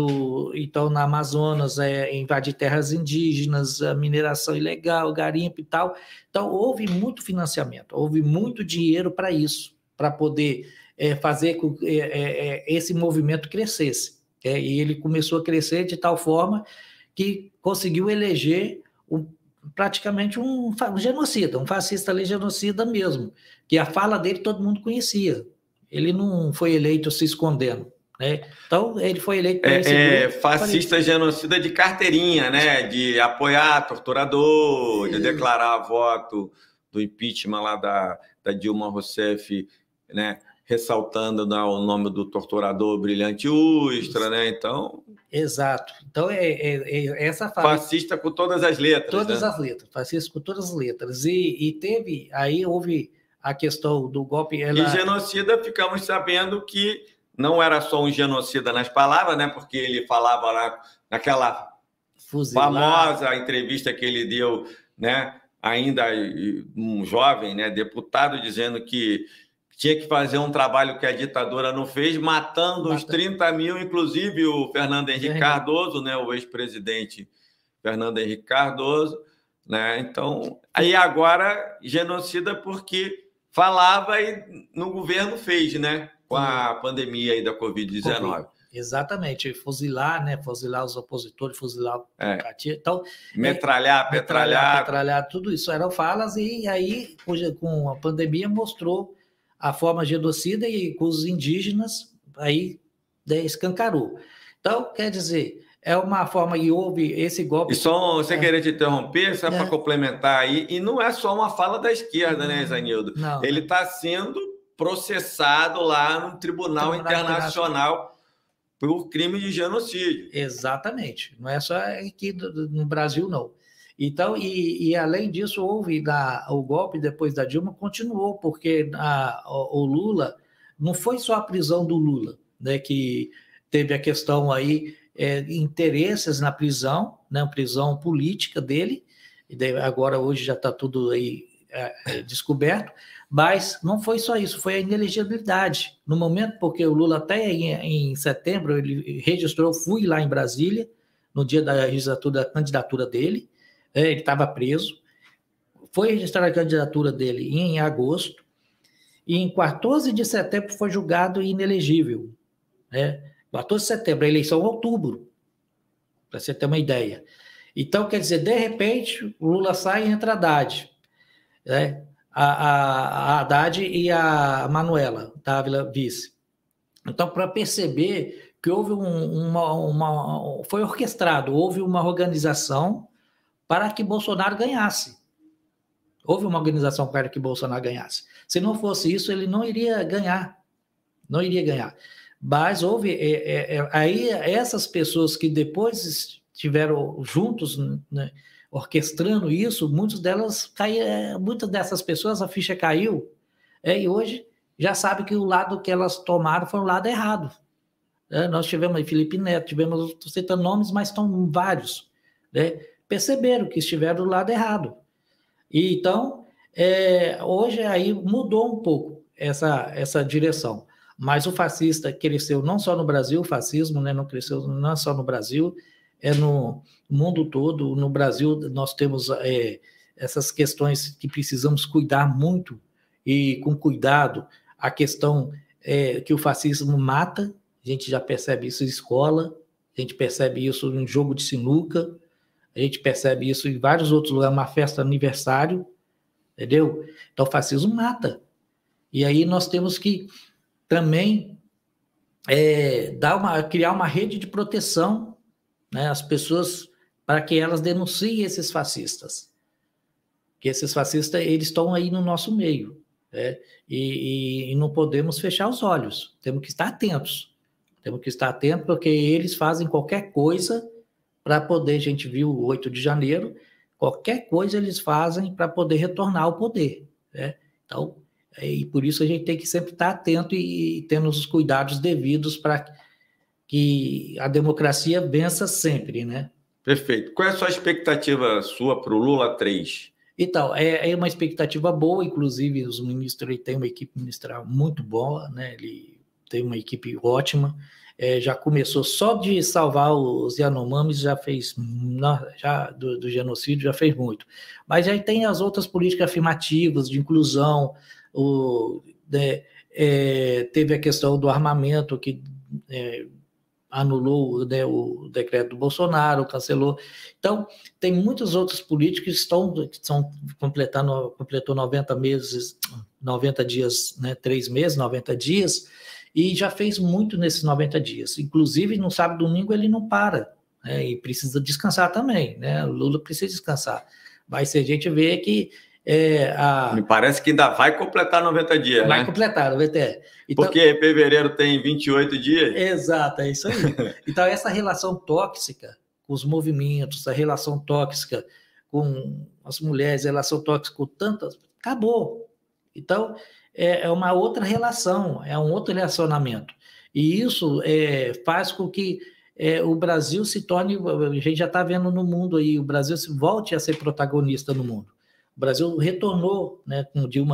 então na Amazonas, invadir terras indígenas, a mineração ilegal, garimpo e tal. Então, houve muito financiamento, houve muito dinheiro para isso, para poder fazer com que esse movimento crescesse. E ele começou a crescer de tal forma que conseguiu eleger praticamente um genocida, um fascista ali, genocida mesmo, que a fala dele todo mundo conhecia. Ele não foi eleito se escondendo, né? Então, ele foi eleito por esse grupo. Fascista genocida de carteirinha, né? De apoiar torturador, de declarar voto do impeachment lá da Dilma Rousseff, né? Ressaltando o nome do torturador Brilhante Ustra, né? Então... Exato. Então, essa fala... Fascista com todas as letras. Todas, né? as letras. Fascista com todas as letras. Aí houve a questão do golpe... E genocida, ficamos sabendo que não era só um genocida nas palavras, né? Porque ele falava naquela famosa entrevista que ele deu, né? Ainda um jovem, né? Deputado, dizendo que tinha que fazer um trabalho que a ditadura não fez, matando os 30 mil, inclusive o Fernando Henrique Cardoso, né, o ex-presidente Fernando Henrique Cardoso, né? Então, aí agora genocida porque falava e no governo fez, né, com a pandemia aí da Covid-19. Exatamente, fuzilar, né? Fuzilar os opositores, fuzilar então, metralhar, tudo isso eram falas, e aí com a pandemia mostrou a forma genocida, e com os indígenas, aí escancarou. Então, quer dizer, é uma forma, e houve esse golpe... E só, sem querer te interromper, só para complementar aí, e não é só uma fala da esquerda, né, Zanildo? Ele está sendo processado lá no Tribunal Internacional por crime de genocídio. Exatamente, não é só aqui no Brasil, não. Então, e além disso, houve o golpe depois da Dilma, continuou, porque o Lula, não foi só a prisão do Lula, né, que teve a questão aí, interesses na prisão, né, prisão política dele, e agora hoje já está tudo aí descoberto, mas não foi só isso, foi a inelegibilidade. No momento, porque o Lula até em setembro, ele registrou, fui lá em Brasília, no dia da candidatura dele, ele estava preso, foi registrar a candidatura dele em agosto, e em 14 de setembro foi julgado inelegível. 14 de setembro, a eleição em outubro, para você ter uma ideia. Então, quer dizer, de repente, o Lula sai e entra a Haddad. A Haddad e a Manuela Dávila, vice. Então, para perceber que houve foi orquestrado, houve uma organização para que Bolsonaro ganhasse. Houve uma organização para que Bolsonaro ganhasse. Se não fosse isso, ele não iria ganhar. Não iria ganhar. Mas houve... aí essas pessoas que depois estiveram juntos, né, orquestrando isso, muitas dessas pessoas, a ficha caiu, e hoje já sabe que o lado que elas tomaram foi o lado errado. Nós tivemos aí Felipe Neto, estou citando nomes, mas estão vários, né? Perceberam que estiveram do lado errado. E então, hoje aí mudou um pouco essa direção. Mas o fascista cresceu não só no Brasil, o fascismo, né, não cresceu não só no Brasil, no mundo todo. No Brasil, nós temos essas questões que precisamos cuidar muito, e com cuidado, a questão que o fascismo mata, a gente já percebe isso em escola, a gente percebe isso em jogo de sinuca, a gente percebe isso em vários outros lugares, uma festa aniversário, entendeu? Então, o fascismo mata. E aí nós temos que também criar uma rede de proteção, né, às pessoas, para que elas denunciem esses fascistas. Que esses fascistas, eles estão aí no nosso meio, né? E não podemos fechar os olhos, temos que estar atentos. Temos que estar atentos, porque eles fazem qualquer coisa para poder, a gente viu o 8 de janeiro, qualquer coisa eles fazem para poder retornar ao poder, né? Então, e por isso a gente tem que sempre estar atento e tendo os cuidados devidos para que a democracia vença sempre, né? Perfeito. Qual é a sua expectativa para o Lula 3? Então, é uma expectativa boa, inclusive os ministros, ele tem uma equipe ministerial muito boa, né? Ele tem uma equipe ótima. já começou só de salvar os Yanomamis, já fez, do genocídio já fez muito. Mas aí tem as outras políticas afirmativas de inclusão, teve a questão do armamento, que anulou, né, o decreto do Bolsonaro, cancelou. Então, tem muitas outras políticas que estão completou 90 meses, 90 dias, né, 3 meses, 90 dias, e já fez muito nesses 90 dias. Inclusive, no sábado e domingo ele não para, né, e precisa descansar também, né? O Lula precisa descansar. Mas se a gente vê que me parece que ainda vai completar 90 dias, vai né? completar, vai ter. Então, porque fevereiro tem 28 dias. Exato, é isso aí. Então, essa relação tóxica com os movimentos, a relação tóxica com as mulheres, a relação tóxica com tantas, acabou. Então, é uma outra relação, é um outro relacionamento. E isso faz com que o Brasil se torne, a gente já está vendo no mundo aí, o Brasil volte a ser protagonista no mundo. O Brasil retornou, né, com Dilma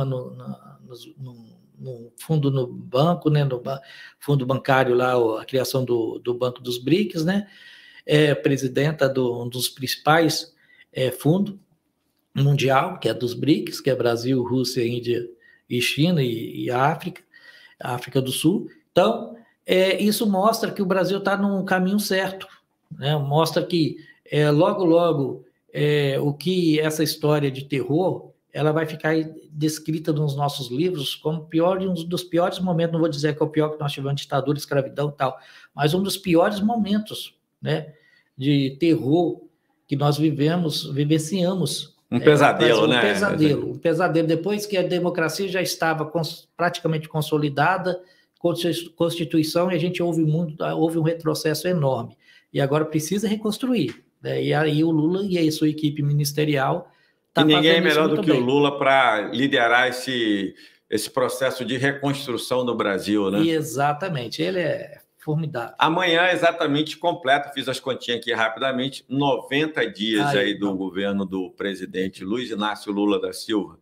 no fundo no banco, né, no fundo bancário lá, a criação do Banco dos BRICS, né, presidenta um dos principais fundos mundial, que é dos BRICS, que é Brasil, Rússia, Índia e China e a África do Sul. Então, isso mostra que o Brasil está num caminho certo, né? Mostra que logo, logo, o que essa história de terror, ela vai ficar descrita nos nossos livros como um dos piores momentos, não vou dizer que é o pior que nós tivemos, ditadura, escravidão e tal, mas um dos piores momentos, né, de terror que nós vivenciamos. Um pesadelo, né? Um pesadelo. Depois que a democracia já estava praticamente consolidada, Constituição, e a gente houve um retrocesso enorme. E agora precisa reconstruir, né? E aí o Lula e a sua equipe ministerial tá fazendo isso. E ninguém é melhor do que o Lula para liderar esse processo de reconstrução do Brasil, né? Exatamente. Ele é formidável. Amanhã, exatamente, completo, fiz as continhas aqui rapidamente, 90 dias do governo do presidente Luiz Inácio Lula da Silva.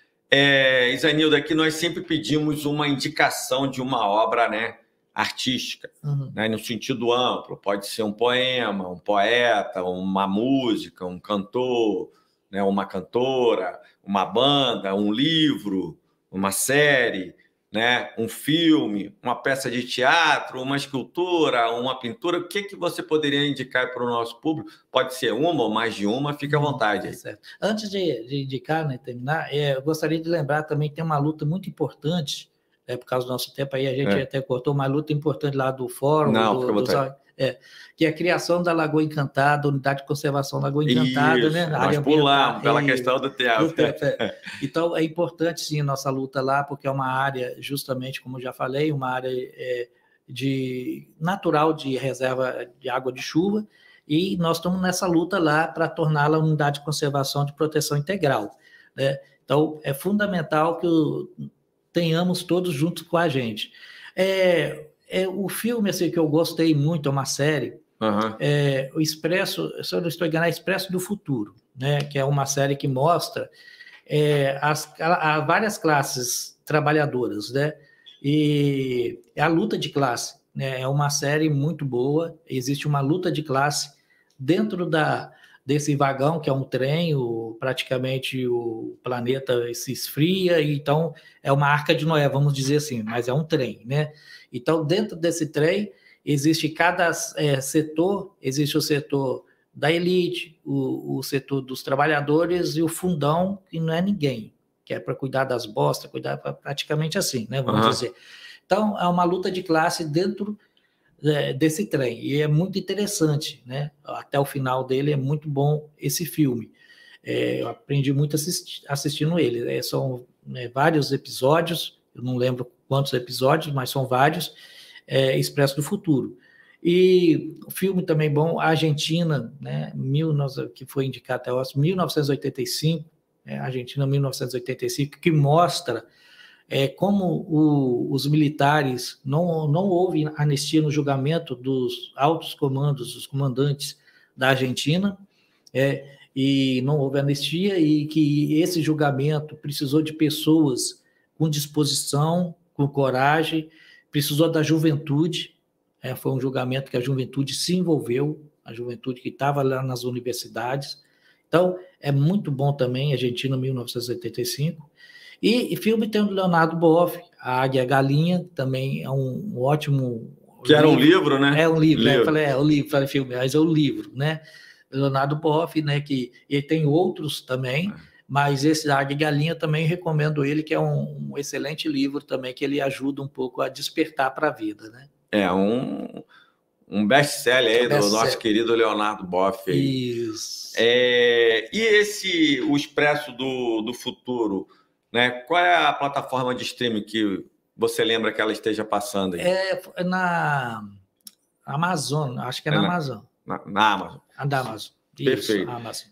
Isanildo, aqui nós sempre pedimos uma indicação de uma obra, né, artística, né, no sentido amplo. Pode ser um poema, um poeta, uma música, um cantor, né, uma cantora, uma banda, um livro, uma série, né, um filme, uma peça de teatro, uma escultura, uma pintura. O que você poderia indicar para o nosso público? Pode ser uma ou mais de uma, fique à vontade. Aí. Certo. Antes de indicar, né, terminar, eu gostaria de lembrar também que tem uma luta muito importante, por causa do nosso tempo aí, a gente até cortou uma luta importante lá do Fórum, que é a criação da Lagoa Encantada, Unidade de Conservação Lagoa Encantada. Isso, né? Nós pulamos pela questão do tempo. Então, é importante, sim, nossa luta lá, porque é uma área, justamente, como já falei, uma área natural de reserva de água de chuva, e nós estamos nessa luta lá para torná-la unidade de conservação de proteção integral, né? Então, é fundamental que tenhamos todos juntos com a gente. O filme assim, que eu gostei muito, é uma série, o Expresso, se eu não estou enganado, Expresso do Futuro, né? Que é uma série que mostra várias classes trabalhadoras, né? E a luta de classe, né? É uma série muito boa, existe uma luta de classe dentro desse vagão, que é um trem, praticamente o planeta se esfria, então é uma arca de Noé, vamos dizer assim, mas é um trem, né? Então, dentro desse trem, existe cada setor, existe o setor da elite, o setor dos trabalhadores e o fundão, que não é ninguém, que é para cuidar das bostas, cuidar praticamente assim, né? Vamos dizer. Então, é uma luta de classe dentro desse trem, e é muito interessante, né? Até o final dele é muito bom esse filme. Eu aprendi muito assistindo ele. São vários episódios, eu não lembro quantos episódios, mas são vários, Expresso do Futuro. E o filme também bom, Argentina, né? Que foi indicado até hoje, 1985, Argentina 1985, que mostra como os militares, não houve anistia no julgamento dos altos comandos, dos comandantes da Argentina, e não houve anistia, e que esse julgamento precisou de pessoas com disposição, com coragem, precisou da juventude, Foi um julgamento que a juventude se envolveu, a juventude que estava lá nas universidades. Então, é muito bom também, Argentina, 1985. E filme tem o Leonardo Boff, A Águia e a Galinha, também é um ótimo... Que era um livro, né? É um livro, né? Eu falei, o livro, falei filme, mas é o livro, né? Leonardo Boff, né? Que ele tem outros também, mas esse Águia e Galinha também recomendo ele, que é um excelente livro também, que ele ajuda um pouco a despertar para a vida, né? Um best-seller aí do nosso querido Leonardo Boff. Aí. Isso. E o Expresso do Futuro, né? Qual é a plataforma de streaming que você lembra que ela esteja passando aí? É na Amazon, acho que é na Amazon. Na Amazon. Da Amazon. Perfeito. Isso, Amazon.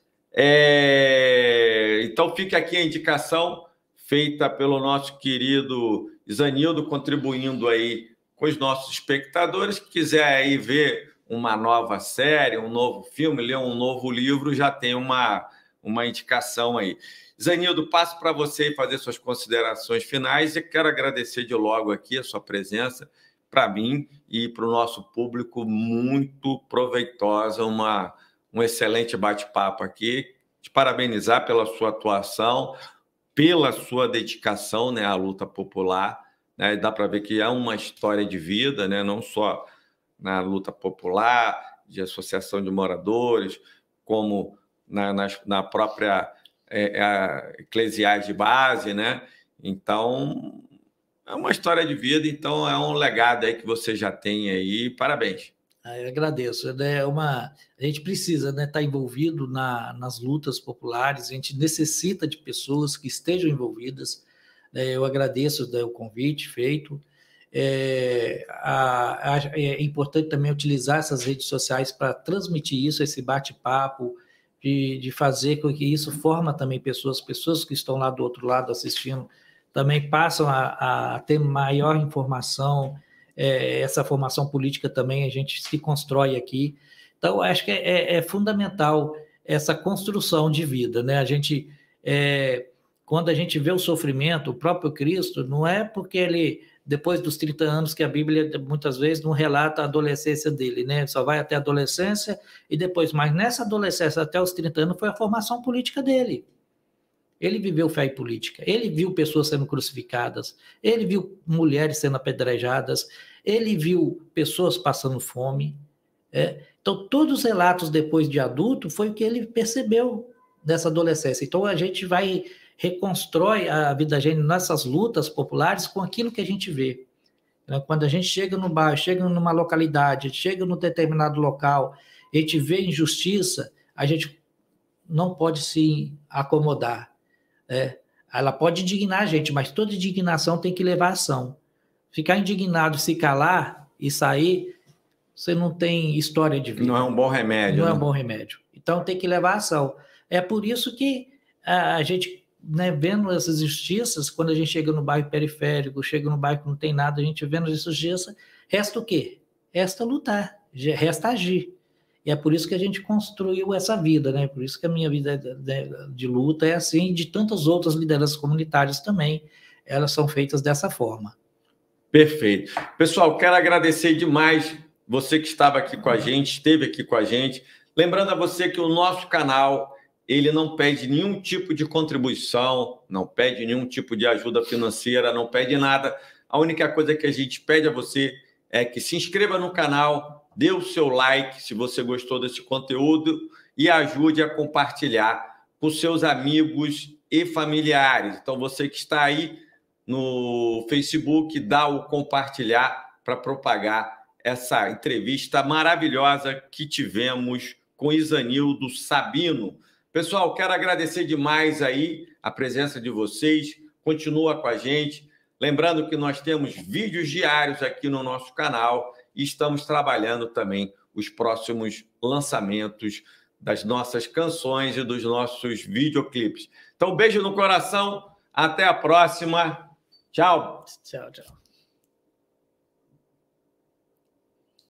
Então fica aqui a indicação feita pelo nosso querido Isanildo, contribuindo aí com os nossos espectadores. Que quiser aí ver uma nova série, um novo filme, ler um novo livro, já tem uma indicação aí. Isanildo, passo para você fazer suas considerações finais e quero agradecer de logo aqui a sua presença, para mim e para o nosso público, muito proveitosa, um excelente bate-papo aqui. Te parabenizar pela sua atuação, pela sua dedicação, né, à luta popular. Né? Dá para ver que é uma história de vida, né? Não só na luta popular, de associação de moradores, como na própria eclesiais de base, né? Então, é uma história de vida, então é um legado aí que você já tem aí. Parabéns. Eu agradeço. A gente precisa, né, estar envolvido nas lutas populares, a gente necessita de pessoas que estejam envolvidas. Eu agradeço o convite feito. É importante também utilizar essas redes sociais para transmitir isso, esse bate-papo, de fazer com que isso forma também pessoas que estão lá do outro lado assistindo, também passam a ter maior informação. Essa formação política também a gente se constrói aqui. Então, acho que é fundamental essa construção de vida, né? Quando a gente vê o sofrimento, o próprio Cristo, não é porque ele, depois dos 30 anos, que a Bíblia muitas vezes não relata a adolescência dele, né? Só vai até a adolescência e depois, mas nessa adolescência até os 30 anos foi a formação política dele. Ele viveu fé e política, ele viu pessoas sendo crucificadas, ele viu mulheres sendo apedrejadas, ele viu pessoas passando fome. Então, todos os relatos depois de adulto foi o que ele percebeu nessa adolescência. Então, a gente reconstrói a vida da gente nessas lutas populares com aquilo que a gente vê. Quando a gente chega no bairro, chega numa localidade, chega num determinado local, a gente vê injustiça, a gente não pode se acomodar. Ela pode indignar a gente, mas toda indignação tem que levar a ação. Ficar indignado, se calar e sair, você não tem história de vida. Não é um bom remédio. Não, né? É um bom remédio. Então tem que levar a ação. É por isso que a gente, né, vendo essas injustiças, quando a gente chega no bairro periférico, chega no bairro que não tem nada, a gente vendo as injustiças, resta o quê? Resta lutar, resta agir. E é por isso que a gente construiu essa vida, né? Por isso que a minha vida de luta é assim, e de tantas outras lideranças comunitárias também, elas são feitas dessa forma. Perfeito. Pessoal, quero agradecer demais você que estava aqui com a gente, esteve aqui com a gente. Lembrando a você que o nosso canal, ele não pede nenhum tipo de contribuição, não pede nenhum tipo de ajuda financeira, não pede nada. A única coisa que a gente pede a você é que se inscreva no canal, dê o seu like se você gostou desse conteúdo e ajude a compartilhar com seus amigos e familiares. Então, você que está aí no Facebook, dá o compartilhar para propagar essa entrevista maravilhosa que tivemos com Isanildo Sabino. Pessoal, quero agradecer demais aí a presença de vocês. Continua com a gente. Lembrando que nós temos vídeos diários aqui no nosso canal e estamos trabalhando também os próximos lançamentos das nossas canções e dos nossos videoclipes. Então, beijo no coração. Até a próxima. Tchau. Tchau, tchau.